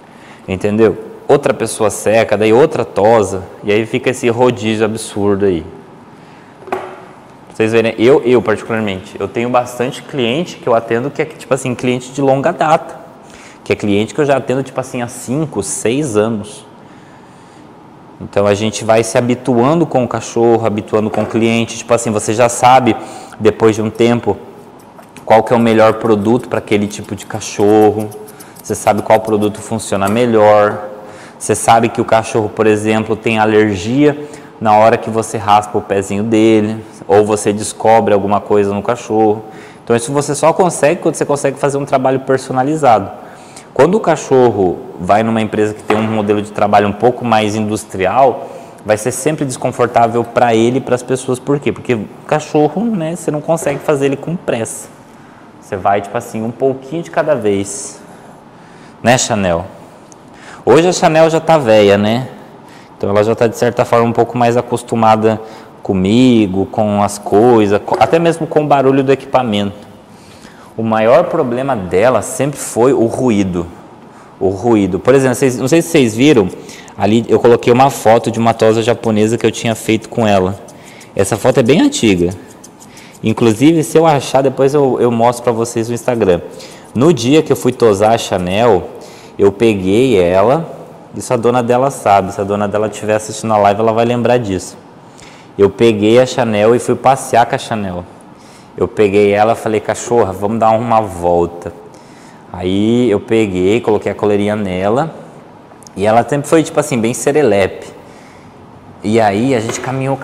entendeu? Outra pessoa seca, daí outra tosa, e aí fica esse rodízio absurdo aí. Vocês verem, eu particularmente, eu tenho bastante cliente que eu atendo que é tipo assim, cliente de longa data, que é cliente que eu já atendo tipo assim há 5, 6 anos. Então a gente vai se habituando com o cachorro, habituando com o cliente, tipo assim, você já sabe depois de um tempo qual que é o melhor produto para aquele tipo de cachorro, você sabe qual produto funciona melhor, você sabe que o cachorro, por exemplo, tem alergia na hora que você raspa o pezinho dele, ou você descobre alguma coisa no cachorro. Então isso você só consegue quando você consegue fazer um trabalho personalizado. Quando o cachorro vai numa empresa que tem um modelo de trabalho um pouco mais industrial, vai ser sempre desconfortável para ele e para as pessoas. Por quê? Porque o cachorro, né, você não consegue fazer ele com pressa. Você vai, tipo assim, um pouquinho de cada vez. Né, Chanel? Hoje a Chanel já tá velha, né? Então ela já está, de certa forma, um pouco mais acostumada comigo, com as coisas, até mesmo com o barulho do equipamento. O maior problema dela sempre foi o ruído. O ruído. Por exemplo, não sei se vocês viram, ali eu coloquei uma foto de uma tosa japonesa que eu tinha feito com ela. Essa foto é bem antiga. Inclusive, se eu achar, depois eu mostro para vocês no Instagram. No dia que eu fui tosar a Chanel, eu peguei ela, isso a dona dela sabe, se a dona dela estiver assistindo a live, ela vai lembrar disso. Eu peguei a Chanel e fui passear com a Chanel. Eu peguei ela e falei, cachorra, vamos dar uma volta. Aí eu peguei, coloquei a coleirinha nela e ela sempre foi tipo assim, bem serelepe. E aí a gente caminhou.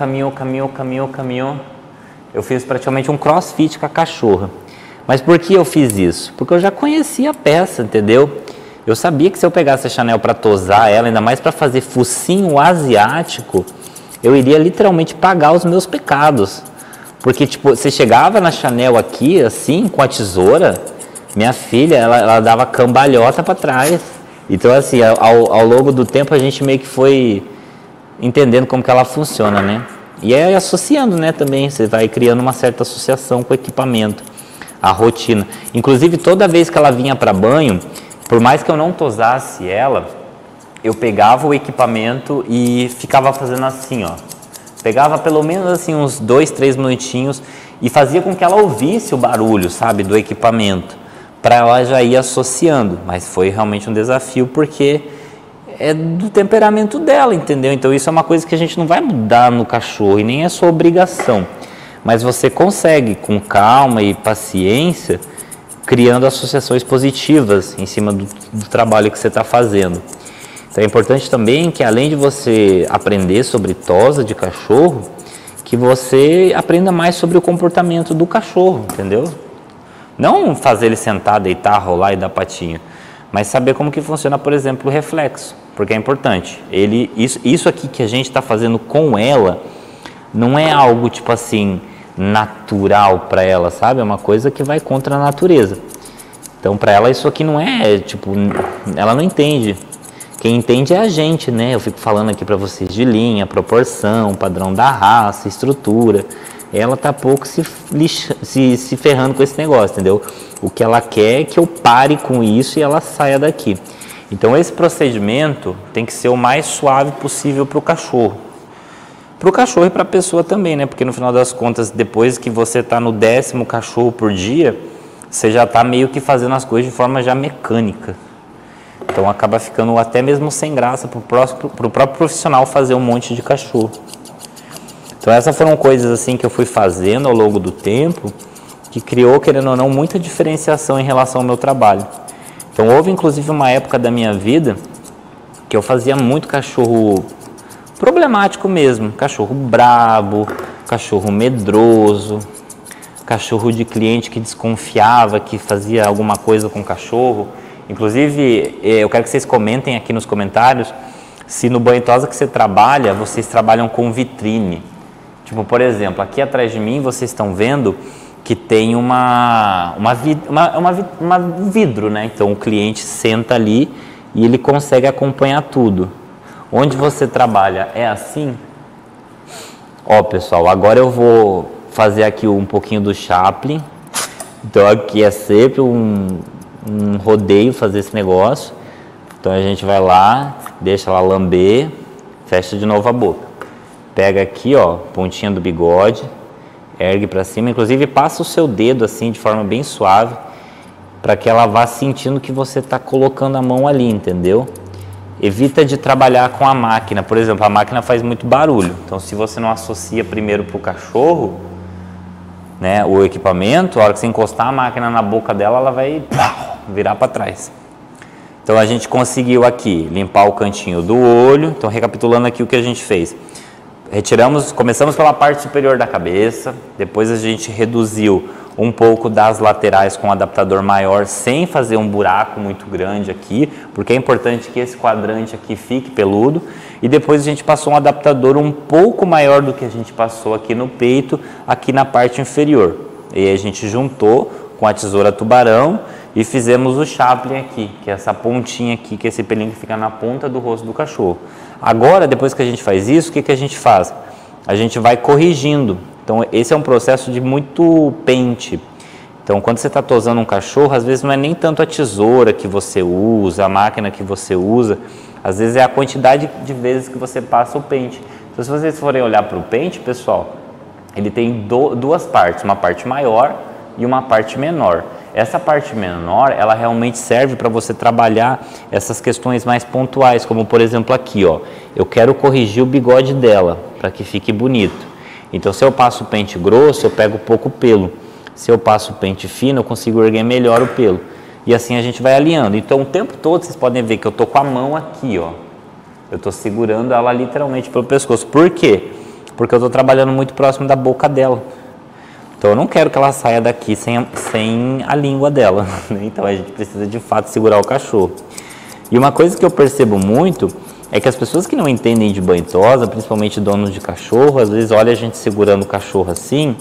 Eu fiz praticamente um crossfit com a cachorra. Mas por que eu fiz isso? Porque eu já conhecia a peça, entendeu? Eu sabia que se eu pegasse a Chanel para tosar ela, ainda mais para fazer focinho asiático, eu iria literalmente pagar os meus pecados. Porque, tipo, você chegava na Chanel aqui, assim, com a tesoura, minha filha, ela dava cambalhota para trás. Então, assim, ao longo do tempo, a gente meio que foi entendendo como que ela funciona, né? E aí, associando, né, também, você vai criando uma certa associação com o equipamento, a rotina. Inclusive, toda vez que ela vinha para banho, por mais que eu não tosasse ela, eu pegava o equipamento e ficava fazendo assim, ó. Pegava pelo menos assim uns 2, 3 minutinhos e fazia com que ela ouvisse o barulho, sabe, do equipamento, para ela já ir associando. Mas foi realmente um desafio porque é do temperamento dela, entendeu? Então isso é uma coisa que a gente não vai mudar no cachorro e nem é sua obrigação. Mas você consegue, com calma e paciência, criando associações positivas em cima do trabalho que você está fazendo. Então é importante também que, além de você aprender sobre tosa de cachorro, que você aprenda mais sobre o comportamento do cachorro, entendeu? Não fazer ele sentar, deitar, rolar e dar patinha, mas saber como que funciona, por exemplo, o reflexo, porque é importante. Isso aqui que a gente está fazendo com ela não é algo tipo assim natural para ela, sabe? É uma coisa que vai contra a natureza. Então para ela isso aqui não é tipo, ela não entende. Quem entende é a gente, né? Eu fico falando aqui para vocês de linha, proporção, padrão da raça, estrutura. Ela tá pouco se ferrando com esse negócio, entendeu? O que ela quer é que eu pare com isso e ela saia daqui. Então esse procedimento tem que ser o mais suave possível para o cachorro. Para o cachorro e para a pessoa também, né? Porque no final das contas, depois que você está no 10º cachorro por dia, você já está meio que fazendo as coisas de forma já mecânica. Então acaba ficando até mesmo sem graça para o próprio profissional fazer um monte de cachorro. Então essas foram coisas assim que eu fui fazendo ao longo do tempo, que criou, querendo ou não, muita diferenciação em relação ao meu trabalho. Então houve inclusive uma época da minha vida que eu fazia muito cachorro problemático mesmo, cachorro brabo, cachorro medroso, cachorro de cliente que desconfiava que fazia alguma coisa com o cachorro. Inclusive, eu quero que vocês comentem aqui nos comentários se no banho e tosa que você trabalha, vocês trabalham com vitrine. Tipo, por exemplo, aqui atrás de mim vocês estão vendo que tem um vidro, né? Então o cliente senta ali e ele consegue acompanhar tudo. Onde você trabalha é assim? Ó, pessoal, agora eu vou fazer aqui um pouquinho do Chaplin. Então aqui é sempre um rodeio fazer esse negócio. Então a gente vai lá, deixa ela lamber, fecha de novo a boca. Pega aqui, ó, pontinha do bigode, ergue para cima, inclusive passa o seu dedo assim de forma bem suave, para que ela vá sentindo que você está colocando a mão ali, entendeu? Evita de trabalhar com a máquina, por exemplo, a máquina faz muito barulho, então se você não associa primeiro para o cachorro, né, o equipamento, a hora que você encostar a máquina na boca dela, ela vai virar para trás. Então a gente conseguiu aqui limpar o cantinho do olho. Então recapitulando aqui o que a gente fez. Começamos pela parte superior da cabeça, depois a gente reduziu um pouco das laterais com um adaptador maior, sem fazer um buraco muito grande aqui, porque é importante que esse quadrante aqui fique peludo, e depois a gente passou um adaptador um pouco maior do que a gente passou aqui no peito, aqui na parte inferior. E aí a gente juntou com a tesoura tubarão e fizemos o Chaplin aqui, que é essa pontinha aqui, que é esse pelinho que fica na ponta do rosto do cachorro. Agora, depois que a gente faz isso, o que a gente faz? A gente vai corrigindo. Então, esse é um processo de muito pente. Então, quando você está tosando um cachorro, às vezes não é nem tanto a tesoura que você usa, a máquina que você usa, às vezes é a quantidade de vezes que você passa o pente. Então, se vocês forem olhar para o pente, pessoal, ele tem duas partes, uma parte maior e uma parte menor. Essa parte menor, ela realmente serve para você trabalhar essas questões mais pontuais, como por exemplo aqui, ó, eu quero corrigir o bigode dela, para que fique bonito. Então, se eu passo o pente grosso, eu pego pouco pelo. Se eu passo o pente fino, eu consigo erguer melhor o pelo. E assim a gente vai alinhando. Então, o tempo todo, vocês podem ver que eu tô com a mão aqui, ó. Eu tô segurando ela literalmente pelo pescoço. Por quê? Porque eu tô trabalhando muito próximo da boca dela. Então eu não quero que ela saia daqui sem a língua dela, né? Então a gente precisa de fato segurar o cachorro. E uma coisa que eu percebo muito é que as pessoas que não entendem de banho e tosa, principalmente donos de cachorro, às vezes olham a gente segurando o cachorro assim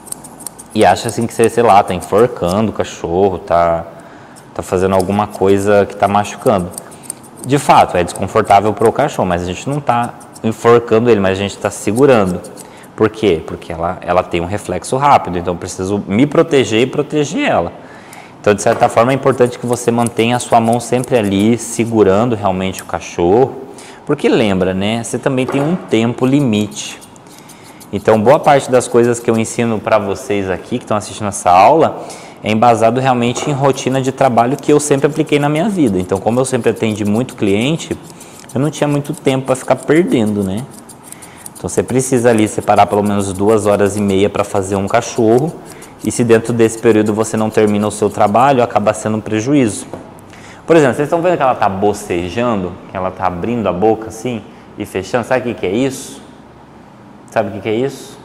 e acha assim que você, sei lá, tá enforcando o cachorro, tá fazendo alguma coisa que tá machucando. De fato, é desconfortável para o cachorro, mas a gente não tá enforcando ele, mas a gente está segurando. Por quê? Porque ela tem um reflexo rápido, então eu preciso me proteger e proteger ela. Então, de certa forma, é importante que você mantenha a sua mão sempre ali, segurando realmente o cachorro. Porque lembra, né? Você também tem um tempo limite. Então, boa parte das coisas que eu ensino para vocês aqui, que estão assistindo essa aula, é embasado realmente em rotina de trabalho que eu sempre apliquei na minha vida. Então, como eu sempre atendi muito cliente, eu não tinha muito tempo para ficar perdendo, né? Então você precisa ali separar pelo menos 2 horas e meia para fazer um cachorro, e se dentro desse período você não termina o seu trabalho, acaba sendo um prejuízo. Por exemplo, vocês estão vendo que ela está bocejando, que ela está abrindo a boca assim e fechando? Sabe o que é isso? Sabe o que é isso?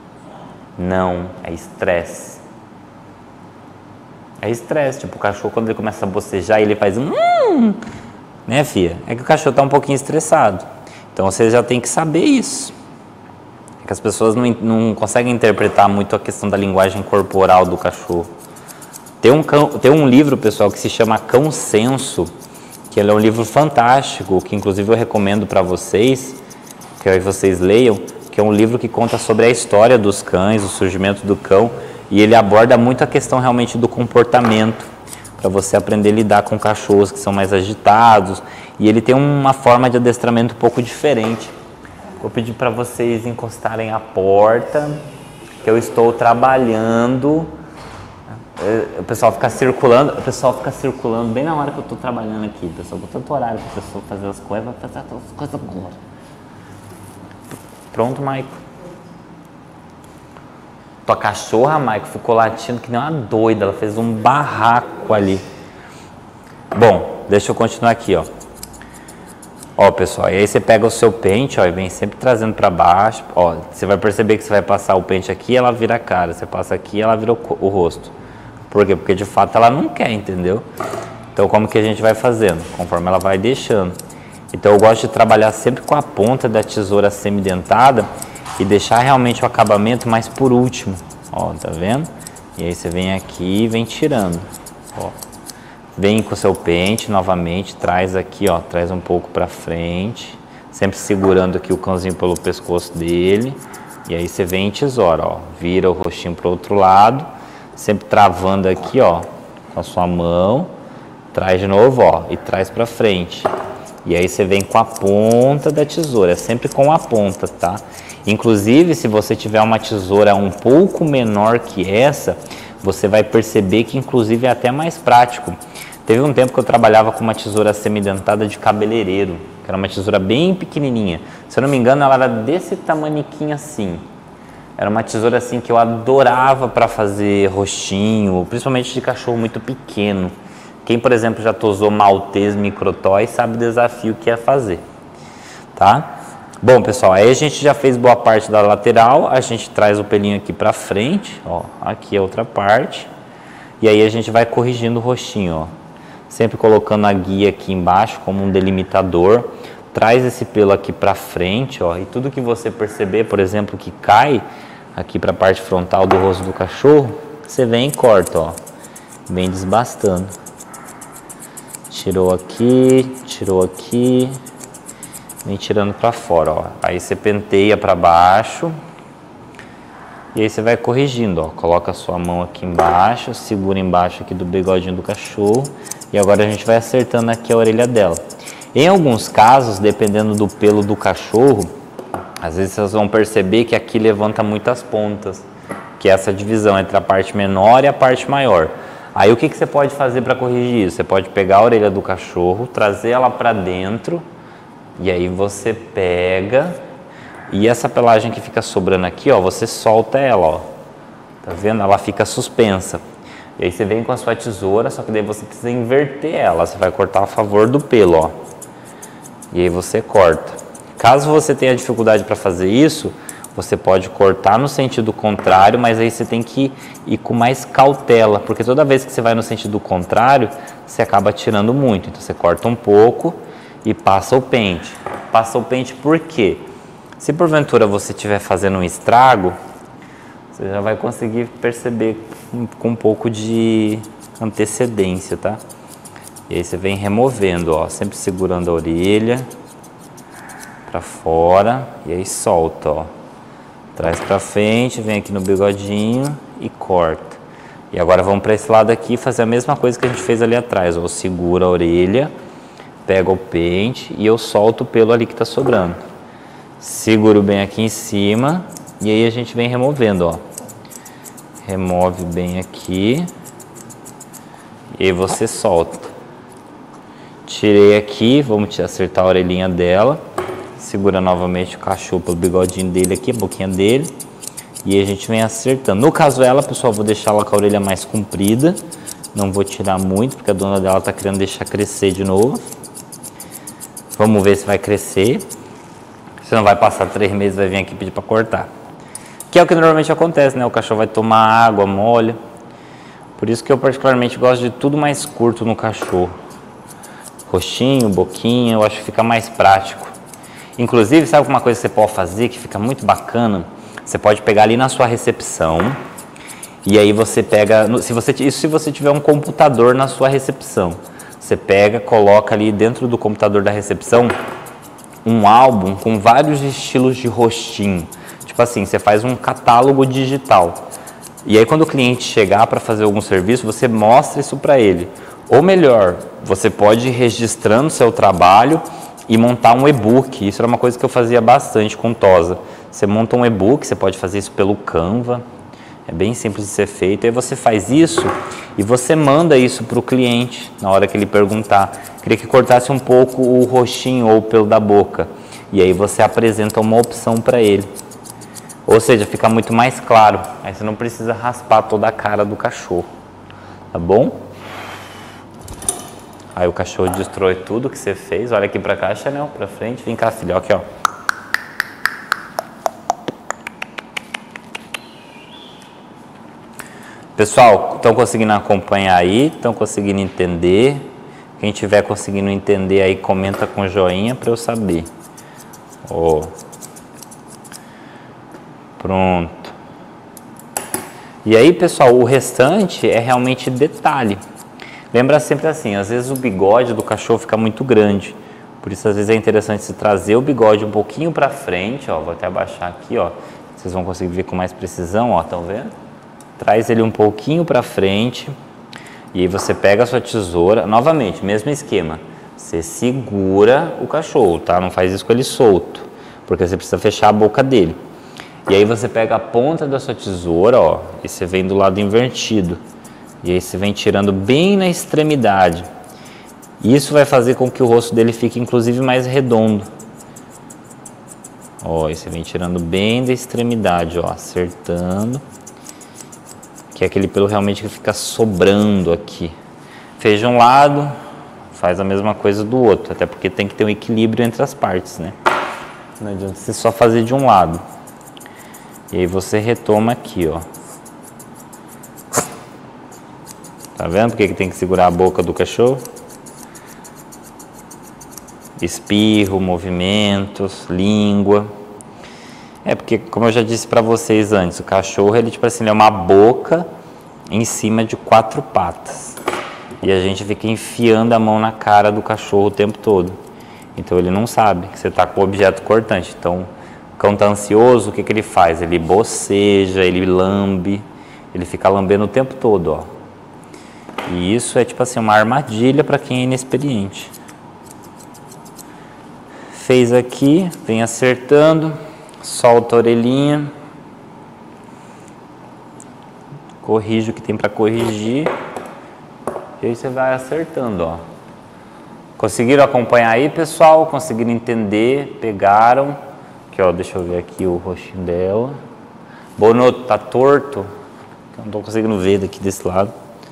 Não, é estresse. É estresse, tipo o cachorro quando ele começa a bocejar, ele faz né, filha? É que o cachorro está um pouquinho estressado. Então você já tem que saber isso. Que as pessoas não conseguem interpretar muito a questão da linguagem corporal do cachorro. Tem um livro, pessoal, que se chama Cão Senso, que ele é um livro fantástico, que inclusive eu recomendo para vocês, que aí vocês leiam, que é um livro que conta sobre a história dos cães, o surgimento do cão, e ele aborda muito a questão realmente do comportamento, para você aprender a lidar com cachorros que são mais agitados, e ele tem uma forma de adestramento um pouco diferente. Vou pedir para vocês encostarem a porta, que eu estou trabalhando. O pessoal fica circulando bem na hora que eu estou trabalhando aqui. Pessoal, com tanto horário para a pessoa fazer as coisas, vai fazer as coisas agora. Pronto, Maico? Tua cachorra, Maico, ficou latindo que nem uma doida. Ela fez um barraco ali. Bom, deixa eu continuar aqui, ó. Ó, pessoal, e aí você pega o seu pente, ó, e vem sempre trazendo para baixo. Ó, você vai perceber que você vai passar o pente aqui, ela vira a cara. Você passa aqui, ela vira o rosto. Por quê? Porque de fato ela não quer, entendeu? Então, como que a gente vai fazendo? Conforme ela vai deixando. Então, eu gosto de trabalhar sempre com a ponta da tesoura semidentada e deixar realmente o acabamento mais por último. Ó, tá vendo? E aí você vem aqui e vem tirando. Ó. Vem com o seu pente novamente, traz aqui, ó, traz um pouco para frente, sempre segurando aqui o cãozinho pelo pescoço dele, e aí você vem e tesoura, ó, vira o rostinho para o outro lado, sempre travando aqui, ó, com a sua mão, Traz de novo, ó, e traz pra frente. E aí você vem com a ponta da tesoura, é sempre com a ponta, tá? Inclusive, se você tiver uma tesoura um pouco menor que essa, você vai perceber que inclusive é até mais prático. Teve um tempo que eu trabalhava com uma tesoura semidentada de cabeleireiro, que era uma tesoura bem pequenininha. Se eu não me engano, ela era desse tamaniquinho assim. Era uma tesoura assim que eu adorava para fazer rostinho, principalmente de cachorro muito pequeno. Quem, por exemplo, já tosou Maltese Microtoy sabe o desafio que é fazer, tá? Bom, pessoal, aí a gente já fez boa parte da lateral, a gente traz o pelinho aqui para frente, ó, aqui é outra parte. E aí a gente vai corrigindo o rostinho, ó. Sempre colocando a guia aqui embaixo como um delimitador. Traz esse pelo aqui para frente, ó, e tudo que você perceber, por exemplo, que cai aqui para a parte frontal do rosto do cachorro, você vem e corta, ó, vem desbastando. Tirou aqui, vem tirando para fora, ó. Aí você penteia para baixo e aí você vai corrigindo, ó. Coloca a sua mão aqui embaixo, segura embaixo aqui do bigodinho do cachorro e agora a gente vai acertando aqui a orelha dela. Em alguns casos, dependendo do pelo do cachorro, às vezes vocês vão perceber que aqui levanta muitas pontas, que é essa divisão entre a parte menor e a parte maior. Aí o que você pode fazer para corrigir isso? Você pode pegar a orelha do cachorro, trazer ela para dentro e aí você pega e essa pelagem que fica sobrando aqui, ó, você solta ela, ó. Tá vendo? Ela fica suspensa. E aí você vem com a sua tesoura, só que daí você precisa inverter ela. Você vai cortar a favor do pelo, ó. E aí você corta. Caso você tenha dificuldade para fazer isso, você pode cortar no sentido contrário, mas aí você tem que ir com mais cautela, porque toda vez que você vai no sentido contrário, você acaba tirando muito. Então você corta um pouco e passa o pente. Passa o pente por quê? Se porventura você estiver fazendo um estrago, você já vai conseguir perceber com um pouco de antecedência, tá? E aí você vem removendo, ó, sempre segurando a orelha para fora e aí solta, ó. Traz para frente, vem aqui no bigodinho e corta. E agora vamos para esse lado aqui fazer a mesma coisa que a gente fez ali atrás, ó. Segura a orelha, pega o pente e eu solto o pelo ali que tá sobrando. Seguro bem aqui em cima e aí a gente vem removendo, ó. Remove bem aqui e aí você solta. Tirei aqui, vamos acertar a orelhinha dela. Segura novamente o cachorro pelo bigodinho dele aqui, a boquinha dele. E a gente vem acertando. No caso dela, pessoal, vou deixar ela com a orelha mais comprida. Não vou tirar muito, porque a dona dela tá querendo deixar crescer de novo. Vamos ver se vai crescer. Se não vai passar 3 meses, vai vir aqui pedir para cortar. Que é o que normalmente acontece, né? O cachorro vai tomar água, molha. Por isso que eu particularmente gosto de tudo mais curto no cachorro. Rostinho, boquinha, eu acho que fica mais prático. Inclusive, sabe uma coisa que você pode fazer que fica muito bacana? Você pode pegar ali na sua recepção e aí você pega, se você tiver um computador na sua recepção, você pega, coloca ali dentro do computador da recepção um álbum com vários estilos de rostinho. Tipo assim, você faz um catálogo digital. E aí quando o cliente chegar para fazer algum serviço, você mostra isso para ele. Ou melhor, você pode ir registrando seu trabalho e montar um e-book. Isso era uma coisa que eu fazia bastante com Tosa. Você monta um e-book, você pode fazer isso pelo Canva, é bem simples de ser feito. Aí você faz isso e você manda isso para o cliente na hora que ele perguntar. Queria que cortasse um pouco o rostinho ou o pelo da boca. E aí você apresenta uma opção para ele. Ou seja, fica muito mais claro. Aí você não precisa raspar toda a cara do cachorro, tá bom? Aí o cachorro destrói tudo que você fez. Olha aqui pra cá, Chanel, pra frente. Vem cá, filho, aqui, ó. Pessoal, estão conseguindo acompanhar aí? Estão conseguindo entender? Quem estiver conseguindo entender aí, comenta com joinha para eu saber. Ó. Pronto. E aí, pessoal, o restante é realmente detalhe. Lembra sempre assim, às vezes o bigode do cachorro fica muito grande. Por isso, às vezes, é interessante se trazer o bigode um pouquinho para frente, ó. Vou até abaixar aqui, ó. Vocês vão conseguir ver com mais precisão, ó. Estão vendo? Traz ele um pouquinho para frente. E aí você pega a sua tesoura, novamente, mesmo esquema. Você segura o cachorro, tá? Não faz isso com ele solto, porque você precisa fechar a boca dele. E aí você pega a ponta da sua tesoura, ó, e você vem do lado invertido. E aí você vem tirando bem na extremidade. Isso vai fazer com que o rosto dele fique, inclusive, mais redondo. Ó, e você vem tirando bem da extremidade, ó, acertando. Que é aquele pelo realmente que fica sobrando aqui. Fez de um lado, faz a mesma coisa do outro, até porque tem que ter um equilíbrio entre as partes, né? Não adianta você só fazer de um lado. E aí você retoma aqui, ó. Tá vendo porque que tem que segurar a boca do cachorro? Espirro, movimentos, língua. É porque, como eu já disse pra vocês antes, o cachorro, ele tipo assim, ele é uma boca em cima de 4 patas. E a gente fica enfiando a mão na cara do cachorro o tempo todo. Então ele não sabe que você tá com o objeto cortante. Então, o cão tá ansioso, o que que ele faz? Ele boceja, ele lambe, ele fica lambendo o tempo todo, ó. E isso é tipo assim, uma armadilha para quem é inexperiente. Fez aqui, vem acertando, solta a orelhinha, corrige o que tem para corrigir, e aí você vai acertando, ó. Conseguiram acompanhar aí, pessoal? Conseguiram entender? Pegaram? Aqui, ó, deixa eu ver aqui o rostinho dela. Bonoto, tá torto? Eu não tô conseguindo ver daqui desse lado.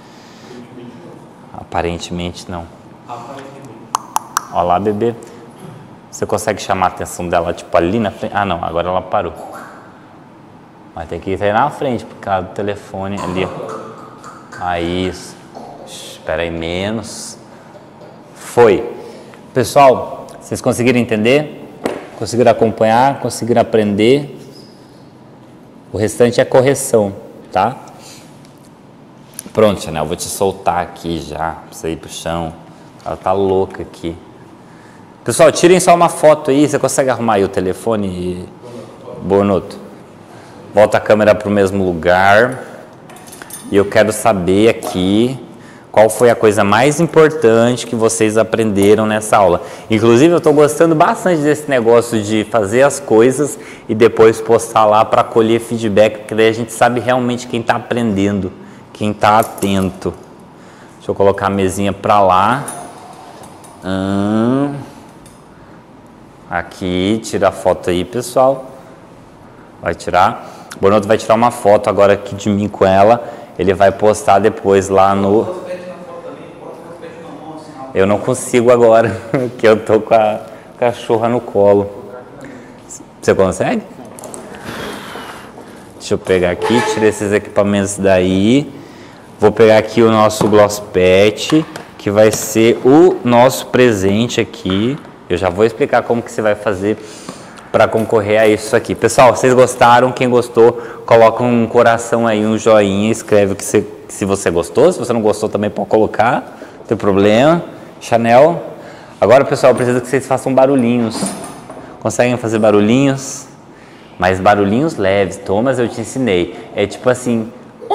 Aparentemente não. Olha lá, bebê. Você consegue chamar a atenção dela, tipo, ali na frente? Ah, não, agora ela parou. Mas tem que ir aí na frente, por causa do telefone ali. Aí, isso. Espera aí, menos. Foi. Pessoal, vocês conseguiram entender? Conseguiram acompanhar? Conseguiram aprender? O restante é correção, tá? Pronto, Chanel, vou te soltar aqui já, pra você ir pro chão. Ela tá louca aqui. Pessoal, tirem só uma foto aí, você consegue arrumar aí o telefone? Bonoto. Volta a câmera pro mesmo lugar. E eu quero saber aqui qual foi a coisa mais importante que vocês aprenderam nessa aula. Inclusive, eu tô gostando bastante desse negócio de fazer as coisas e depois postar lá para colher feedback, porque daí a gente sabe realmente quem tá aprendendo. Quem está atento. Deixa eu colocar a mesinha para lá. Aqui, tira a foto aí, pessoal. Vai tirar. O Bonoto vai tirar uma foto agora aqui de mim com ela. Ele vai postar depois lá no... Eu não consigo agora, porque eu tô com a cachorra no colo. Você consegue? Deixa eu pegar aqui, tirar esses equipamentos daí. Vou pegar aqui o nosso Gloss Pet, que vai ser o nosso presente aqui. Eu já vou explicar como que você vai fazer para concorrer a isso aqui. Pessoal, vocês gostaram? Quem gostou, coloca um coração aí, um joinha, escreve que se você gostou. Se você não gostou também pode colocar, não tem problema. Chanel. Agora, pessoal, eu preciso que vocês façam barulhinhos. Conseguem fazer barulhinhos? Mas barulhinhos leves. Thomas, eu te ensinei. É tipo assim...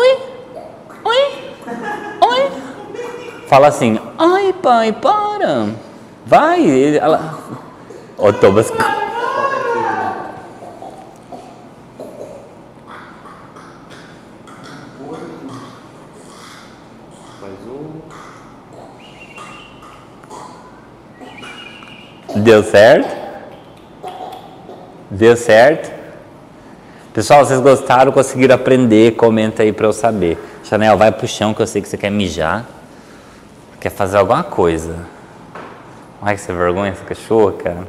Fala assim, ai pai, para. Vai. Ela... Ó, Thomas. Deu certo? Deu certo? Pessoal, vocês gostaram? Conseguiram aprender? Comenta aí pra eu saber. Chanel, vai pro chão que eu sei que você quer mijar. Quer fazer alguma coisa. Ai, que você vergonha essa cachorra, cara.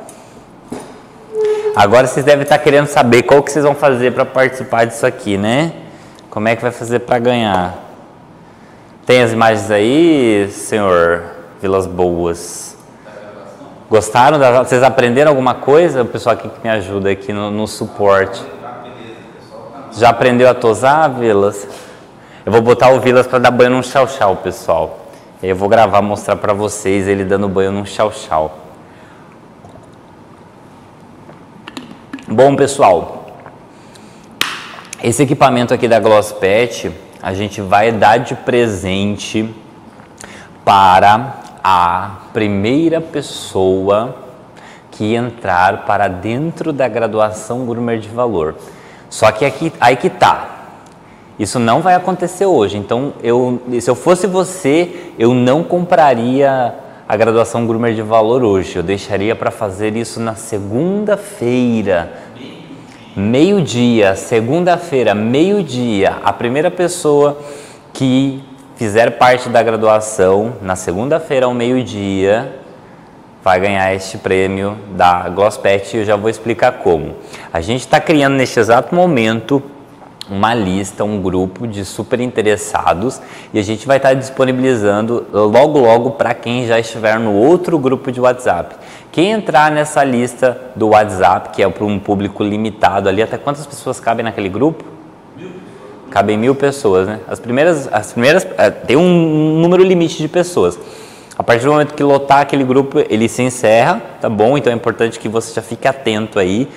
Agora vocês devem estar querendo saber qual que vocês vão fazer para participar disso aqui, né? Como é que vai fazer para ganhar? Tem as imagens aí, senhor Vilas Boas? Gostaram? Vocês aprenderam alguma coisa? O pessoal aqui que me ajuda aqui no suporte. Já aprendeu a tosar, Vilas? Eu vou botar o Vilas para dar banho num chau-chau, pessoal. Eu vou gravar, mostrar para vocês ele dando banho num chau-chau. Bom, pessoal, esse equipamento aqui da Gloss Pet, a gente vai dar de presente para a primeira pessoa que entrar para dentro da graduação Gourmet de Valor. Só que aí que tá. Isso não vai acontecer hoje. Então, se eu fosse você, eu não compraria a graduação Gourmet de Valor hoje. Eu deixaria para fazer isso na segunda-feira. Meio-dia, segunda-feira, meio-dia. A primeira pessoa que fizer parte da graduação, na segunda-feira ao meio-dia, vai ganhar este prêmio da Glosspet e eu já vou explicar como. A gente está criando neste exato momento uma lista, um grupo de super interessados e a gente vai estar disponibilizando logo para quem já estiver no outro grupo de WhatsApp. Quem entrar nessa lista do WhatsApp, que é para um público limitado ali, até quantas pessoas cabem naquele grupo? 1000. Cabem 1000 pessoas, né? As primeiras tem um número limite de pessoas. A partir do momento que lotar aquele grupo, ele se encerra, tá bom? Então é importante que você já fique atento aí,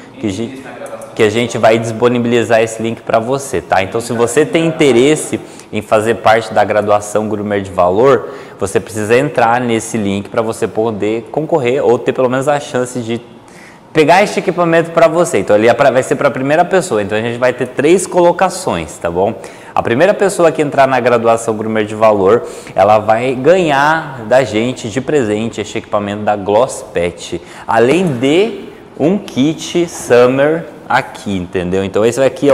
que a gente vai disponibilizar esse link para você, tá? Então, se você tem interesse em fazer parte da graduação Gourmet de Valor, você precisa entrar nesse link para você poder concorrer ou ter pelo menos a chance de pegar este equipamento para você. Então, ali vai ser para a primeira pessoa. Então, a gente vai ter 3 colocações, tá bom? A primeira pessoa que entrar na graduação Gourmet de Valor, ela vai ganhar da gente de presente este equipamento da Glosspet, além de um kit Summer aqui, entendeu? Então esse aqui é o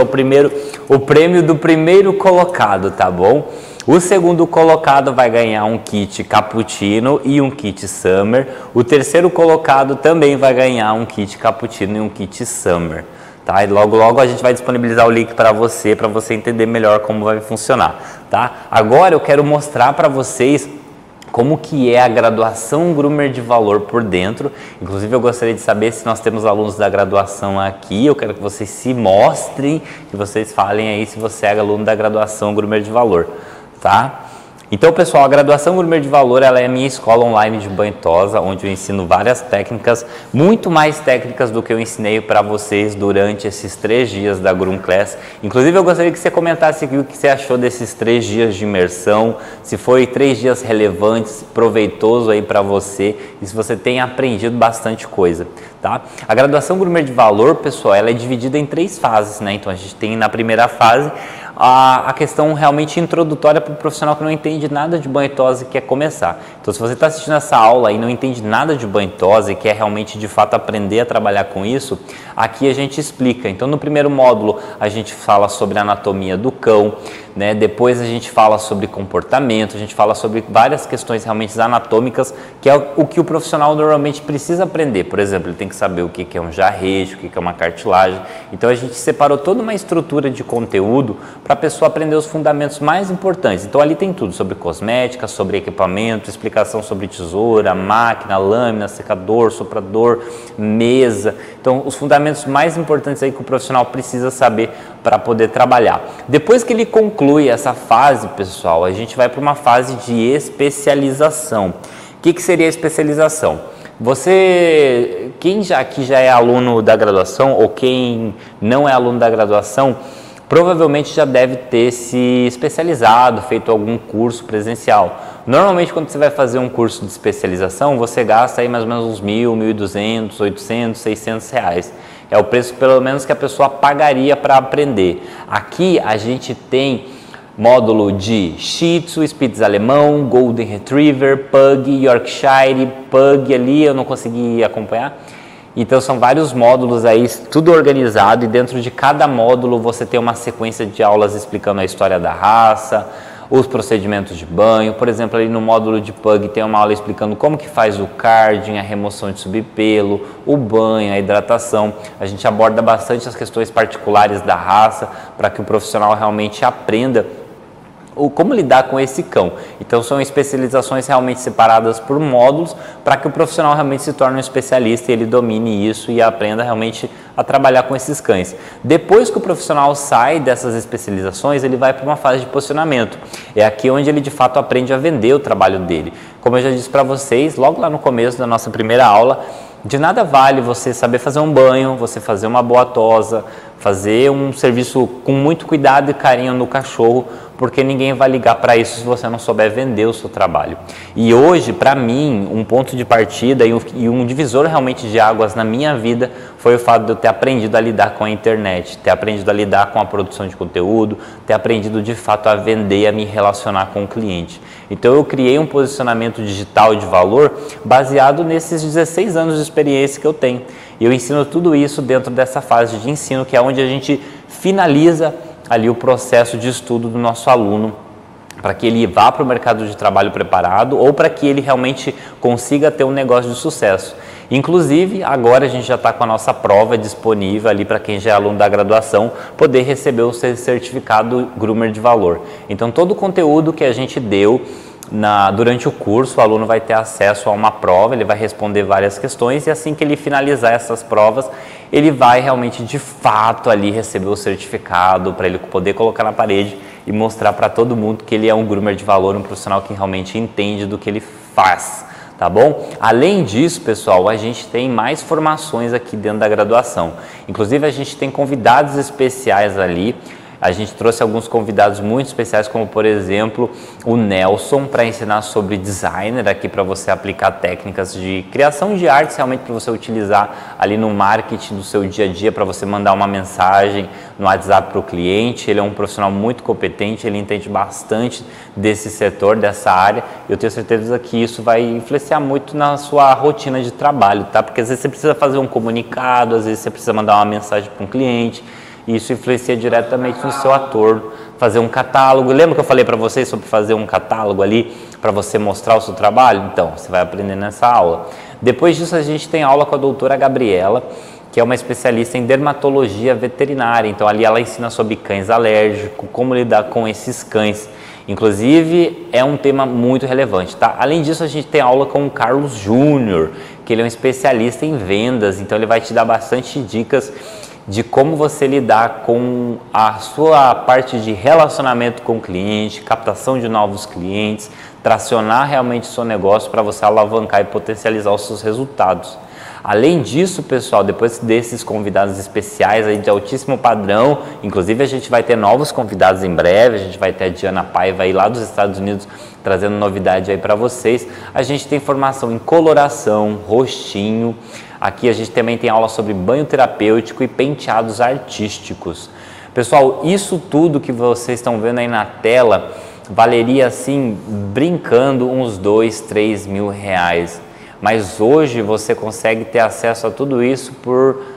prêmio do primeiro colocado, tá bom? O segundo colocado vai ganhar um kit Cappuccino e um kit Summer. O terceiro colocado também vai ganhar um kit Cappuccino e um kit Summer. Tá? E logo a gente vai disponibilizar o link para você entender melhor como vai funcionar, tá? Agora eu quero mostrar para vocês como que é a graduação Gourmet de Valor por dentro. Inclusive eu gostaria de saber se nós temos alunos da graduação aqui. Eu quero que vocês se mostrem, que vocês falem aí se você é aluno da graduação Gourmet de Valor, tá? Então, pessoal, a graduação Gourmet de Valor, ela é a minha escola online de banho e tosa, onde eu ensino várias técnicas, muito mais técnicas do que eu ensinei para vocês durante esses 3 dias da Groom Class. Inclusive, eu gostaria que você comentasse aqui o que você achou desses 3 dias de imersão, se foi 3 dias relevantes, proveitoso aí para você e se você tem aprendido bastante coisa, tá? A graduação Gourmet de Valor, pessoal, ela é dividida em 3 fases, né? Então, a gente tem na primeira fase a questão realmente introdutória para o profissional que não entende nada de banho e tosa e quer começar. Então, se você está assistindo essa aula e não entende nada de banho e tosa e quer realmente, de fato, aprender a trabalhar com isso, aqui a gente explica. Então, no primeiro módulo, a gente fala sobre a anatomia do cão, né? Depois a gente fala sobre comportamento, a gente fala sobre várias questões realmente anatômicas, que é o que o profissional normalmente precisa aprender. Por exemplo, ele tem que saber o que é um jarrete, o que é uma cartilagem. Então, a gente separou toda uma estrutura de conteúdo para a pessoa aprender os fundamentos mais importantes. Então, ali tem tudo sobre cosmética, sobre equipamento, explicação sobre tesoura, máquina, lâmina, secador, soprador, mesa. Então, os fundamentos mais importantes aí que o profissional precisa saber para poder trabalhar. Depois que ele conclui essa fase, pessoal, a gente vai para uma fase de especialização. O que seria a especialização? Quem aqui já é aluno da graduação ou quem não é aluno da graduação, provavelmente já deve ter se especializado, feito algum curso presencial. Normalmente, quando você vai fazer um curso de especialização, você gasta aí mais ou menos uns 1.000, 1.200, 800, 600 reais. É o preço, pelo menos, que a pessoa pagaria para aprender. Aqui a gente tem módulo de Shih Tzu, Spitz alemão, Golden Retriever, Pug, Yorkshire, Pug ali, eu não consegui acompanhar. Então são vários módulos aí, tudo organizado, e dentro de cada módulo você tem uma sequência de aulas explicando a história da raça, os procedimentos de banho. Por exemplo, ali no módulo de Pug tem uma aula explicando como que faz o carding, a remoção de subpelo, o banho, a hidratação. A gente aborda bastante as questões particulares da raça para que o profissional realmente aprenda como lidar com esse cão. Então são especializações realmente separadas por módulos para que o profissional realmente se torne um especialista e ele domine isso e aprenda realmente a trabalhar com esses cães. Depois que o profissional sai dessas especializações, ele vai para uma fase de posicionamento. É aqui onde ele de fato aprende a vender o trabalho dele. Como eu já disse para vocês, logo lá no começo da nossa primeira aula, de nada vale você saber fazer um banho, você fazer uma boa tosa, fazer um serviço com muito cuidado e carinho no cachorro, porque ninguém vai ligar para isso se você não souber vender o seu trabalho. E hoje, para mim, um ponto de partida e um divisor realmente de águas na minha vida foi o fato de eu ter aprendido a lidar com a internet, ter aprendido a lidar com a produção de conteúdo, ter aprendido de fato a vender e a me relacionar com o cliente. Então eu criei um posicionamento digital de valor baseado nesses 16 anos de experiência que eu tenho. E eu ensino tudo isso dentro dessa fase de ensino, que é onde a gente finaliza ali o processo de estudo do nosso aluno, para que ele vá para o mercado de trabalho preparado ou para que ele realmente consiga ter um negócio de sucesso. Inclusive, agora a gente já está com a nossa prova disponível ali para quem já é aluno da graduação, poder receber o seu certificado Groomer de Valor. Então, todo o conteúdo que a gente deu durante o curso, o aluno vai ter acesso a uma prova, ele vai responder várias questões e assim que ele finalizar essas provas, ele vai realmente de fato ali receber o certificado para ele poder colocar na parede e mostrar para todo mundo que ele é um groomer de valor, um profissional que realmente entende do que ele faz, tá bom? Além disso, pessoal, a gente tem mais formações aqui dentro da graduação. Inclusive, a gente tem convidados especiais ali. A gente trouxe alguns convidados muito especiais, como por exemplo o Nelson, para ensinar sobre designer aqui, para você aplicar técnicas de criação de artes realmente para você utilizar ali no marketing do seu dia a dia, para você mandar uma mensagem no WhatsApp para o cliente. Ele é um profissional muito competente, ele entende bastante desse setor, dessa área. Eu tenho certeza que isso vai influenciar muito na sua rotina de trabalho, tá? Porque às vezes você precisa fazer um comunicado, às vezes você precisa mandar uma mensagem para um cliente. E isso influencia diretamente no seu ator, fazer um catálogo. Lembra que eu falei para vocês sobre fazer um catálogo ali para você mostrar o seu trabalho? Então, você vai aprender nessa aula. Depois disso, a gente tem aula com a doutora Gabriela, que é uma especialista em dermatologia veterinária. Então, ali ela ensina sobre cães alérgicos, como lidar com esses cães. Inclusive, é um tema muito relevante, tá? Além disso, a gente tem aula com o Carlos Júnior, que ele é um especialista em vendas. Então, ele vai te dar bastante dicas de como você lidar com a sua parte de relacionamento com o cliente, captação de novos clientes, tracionar realmente o seu negócio para você alavancar e potencializar os seus resultados. Além disso, pessoal, depois desses convidados especiais aí de altíssimo padrão, inclusive a gente vai ter novos convidados em breve, a gente vai ter a Diana Paiva aí lá dos Estados Unidos trazendo novidade aí para vocês. A gente tem formação em coloração, rostinho. Aqui a gente também tem aula sobre banho terapêutico e penteados artísticos. Pessoal, isso tudo que vocês estão vendo aí na tela valeria assim, brincando, uns 2, 3 mil reais. Mas hoje você consegue ter acesso a tudo isso por R$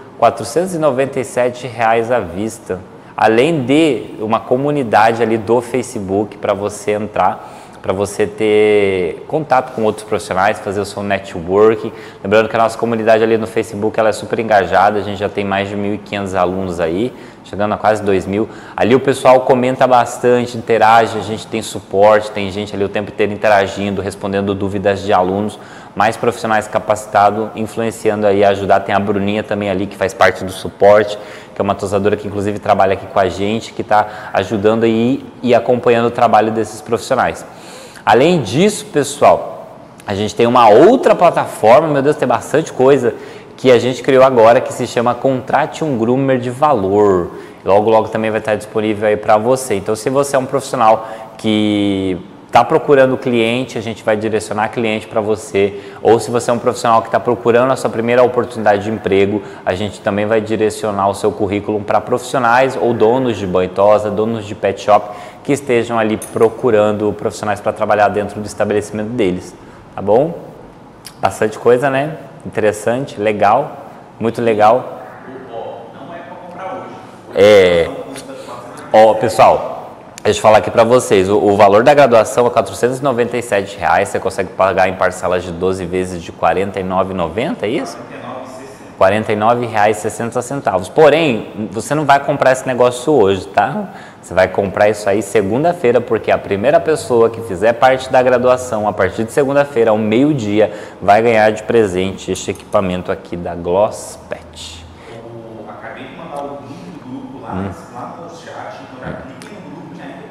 497 reais à vista. Além de uma comunidade ali do Facebook para você entrar, para você ter contato com outros profissionais, fazer o seu networking. Lembrando que a nossa comunidade ali no Facebook ela é super engajada, a gente já tem mais de 1.500 alunos aí, chegando a quase 2.000. Ali o pessoal comenta bastante, interage, a gente tem suporte, tem gente ali o tempo inteiro interagindo, respondendo dúvidas de alunos, mais profissionais capacitados, influenciando aí a ajudar. Tem a Bruninha também ali, que faz parte do suporte, que é uma tosadora que inclusive trabalha aqui com a gente, que está ajudando aí e acompanhando o trabalho desses profissionais. Além disso, pessoal, a gente tem uma outra plataforma, meu Deus, tem bastante coisa que a gente criou agora, que se chama Contrate um Groomer de Valor. Logo, logo também vai estar disponível aí para você. Então, se você é um profissional que está procurando cliente, a gente vai direcionar cliente para você. Ou se você é um profissional que está procurando a sua primeira oportunidade de emprego, a gente também vai direcionar o seu currículo para profissionais ou donos de banho e tosa, donos de pet shop, que estejam ali procurando profissionais para trabalhar dentro do estabelecimento deles, tá bom? Bastante coisa, né? Interessante, legal, muito legal. Não é para comprar hoje. Ó, pessoal, deixa eu falar aqui para vocês, o valor da graduação é R$ 497 reais, você consegue pagar em parcelas de 12 vezes de R$ 49,90, é isso? R$ 49,60. Porém, você não vai comprar esse negócio hoje, tá? Você vai comprar isso aí segunda-feira, porque a primeira pessoa que fizer parte da graduação, a partir de segunda-feira, ao meio-dia, vai ganhar de presente este equipamento aqui da Gloss Pet. Eu acabei de mandar o link do grupo lá no chat, então já cliquem no grupo, já entra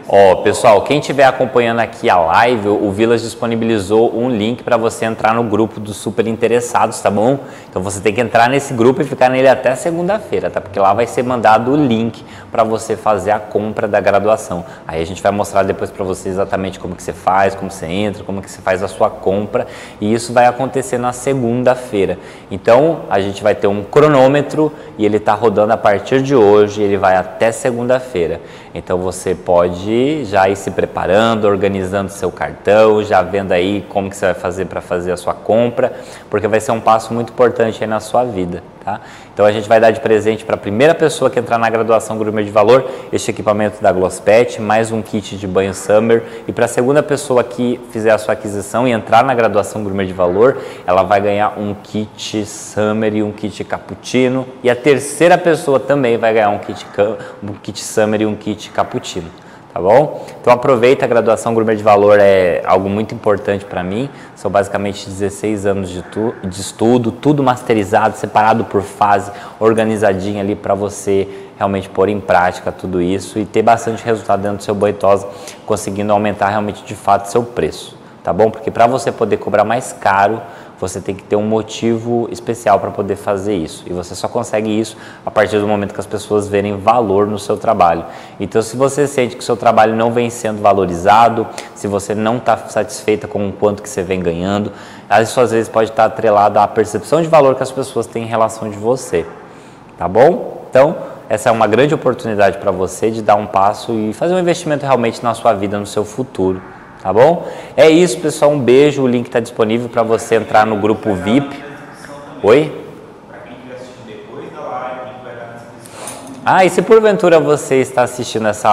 Ó, pessoal, quem estiver acompanhando aqui a live, o Vilas disponibilizou um link para você entrar no grupo dos super interessados, tá bom? Então você tem que entrar nesse grupo e ficar nele até segunda-feira, tá? Porque lá vai ser mandado o link para você fazer a compra da graduação. Aí a gente vai mostrar depois para você exatamente como que você faz, como você entra, como que você faz a sua compra, e isso vai acontecer na segunda-feira. Então a gente vai ter um cronômetro e ele tá rodando a partir de hoje, ele vai até segunda-feira. Então você pode já ir se preparando, organizando seu cartão, já vendo aí como que você vai fazer para fazer a sua compra, porque vai ser um passo muito importante aí na sua vida, tá? Então a gente vai dar de presente para a primeira pessoa que entrar na graduação Gourmet de Valor este equipamento da Glosspet, mais um kit de banho Summer, e para a segunda pessoa que fizer a sua aquisição e entrar na graduação Gourmet de Valor, ela vai ganhar um kit Summer e um kit Cappuccino, e a terceira pessoa também vai ganhar um kit Summer e um kit Cappuccino. Tá bom? Então aproveita, a graduação Gourmet de Valor é algo muito importante para mim. São basicamente 16 anos de estudo, tudo masterizado, separado por fase, organizadinho ali para você realmente pôr em prática tudo isso e ter bastante resultado dentro do seu banho tosa, conseguindo aumentar realmente de fato seu preço, tá bom? Porque para você poder cobrar mais caro, você tem que ter um motivo especial para poder fazer isso. E você só consegue isso a partir do momento que as pessoas verem valor no seu trabalho. Então, se você sente que o seu trabalho não vem sendo valorizado, se você não está satisfeita com o quanto que você vem ganhando, isso às vezes pode estar atrelado à percepção de valor que as pessoas têm em relação de você. Tá bom? Então, essa é uma grande oportunidade para você de dar um passo e fazer um investimento realmente na sua vida, no seu futuro. Tá bom? É isso, pessoal. Um beijo. O link está disponível para você entrar no grupo VIP. Oi? Para quem estiver assistindo depois da live, vai dar na descrição. Ah, e se porventura você está assistindo essa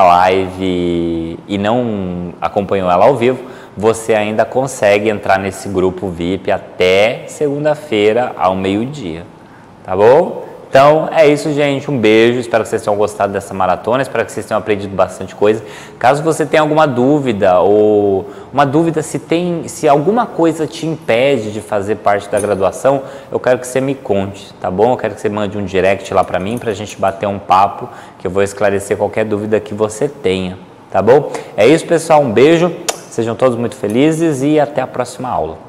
live e não acompanhou ela ao vivo, você ainda consegue entrar nesse grupo VIP até segunda-feira ao meio-dia. Tá bom? Então é isso, gente, um beijo, espero que vocês tenham gostado dessa maratona, espero que vocês tenham aprendido bastante coisa. Caso você tenha alguma dúvida ou uma dúvida se alguma coisa te impede de fazer parte da graduação, eu quero que você me conte, tá bom? Eu quero que você mande um direct lá para mim, pra gente bater um papo, que eu vou esclarecer qualquer dúvida que você tenha, tá bom? É isso, pessoal, um beijo, sejam todos muito felizes e até a próxima aula.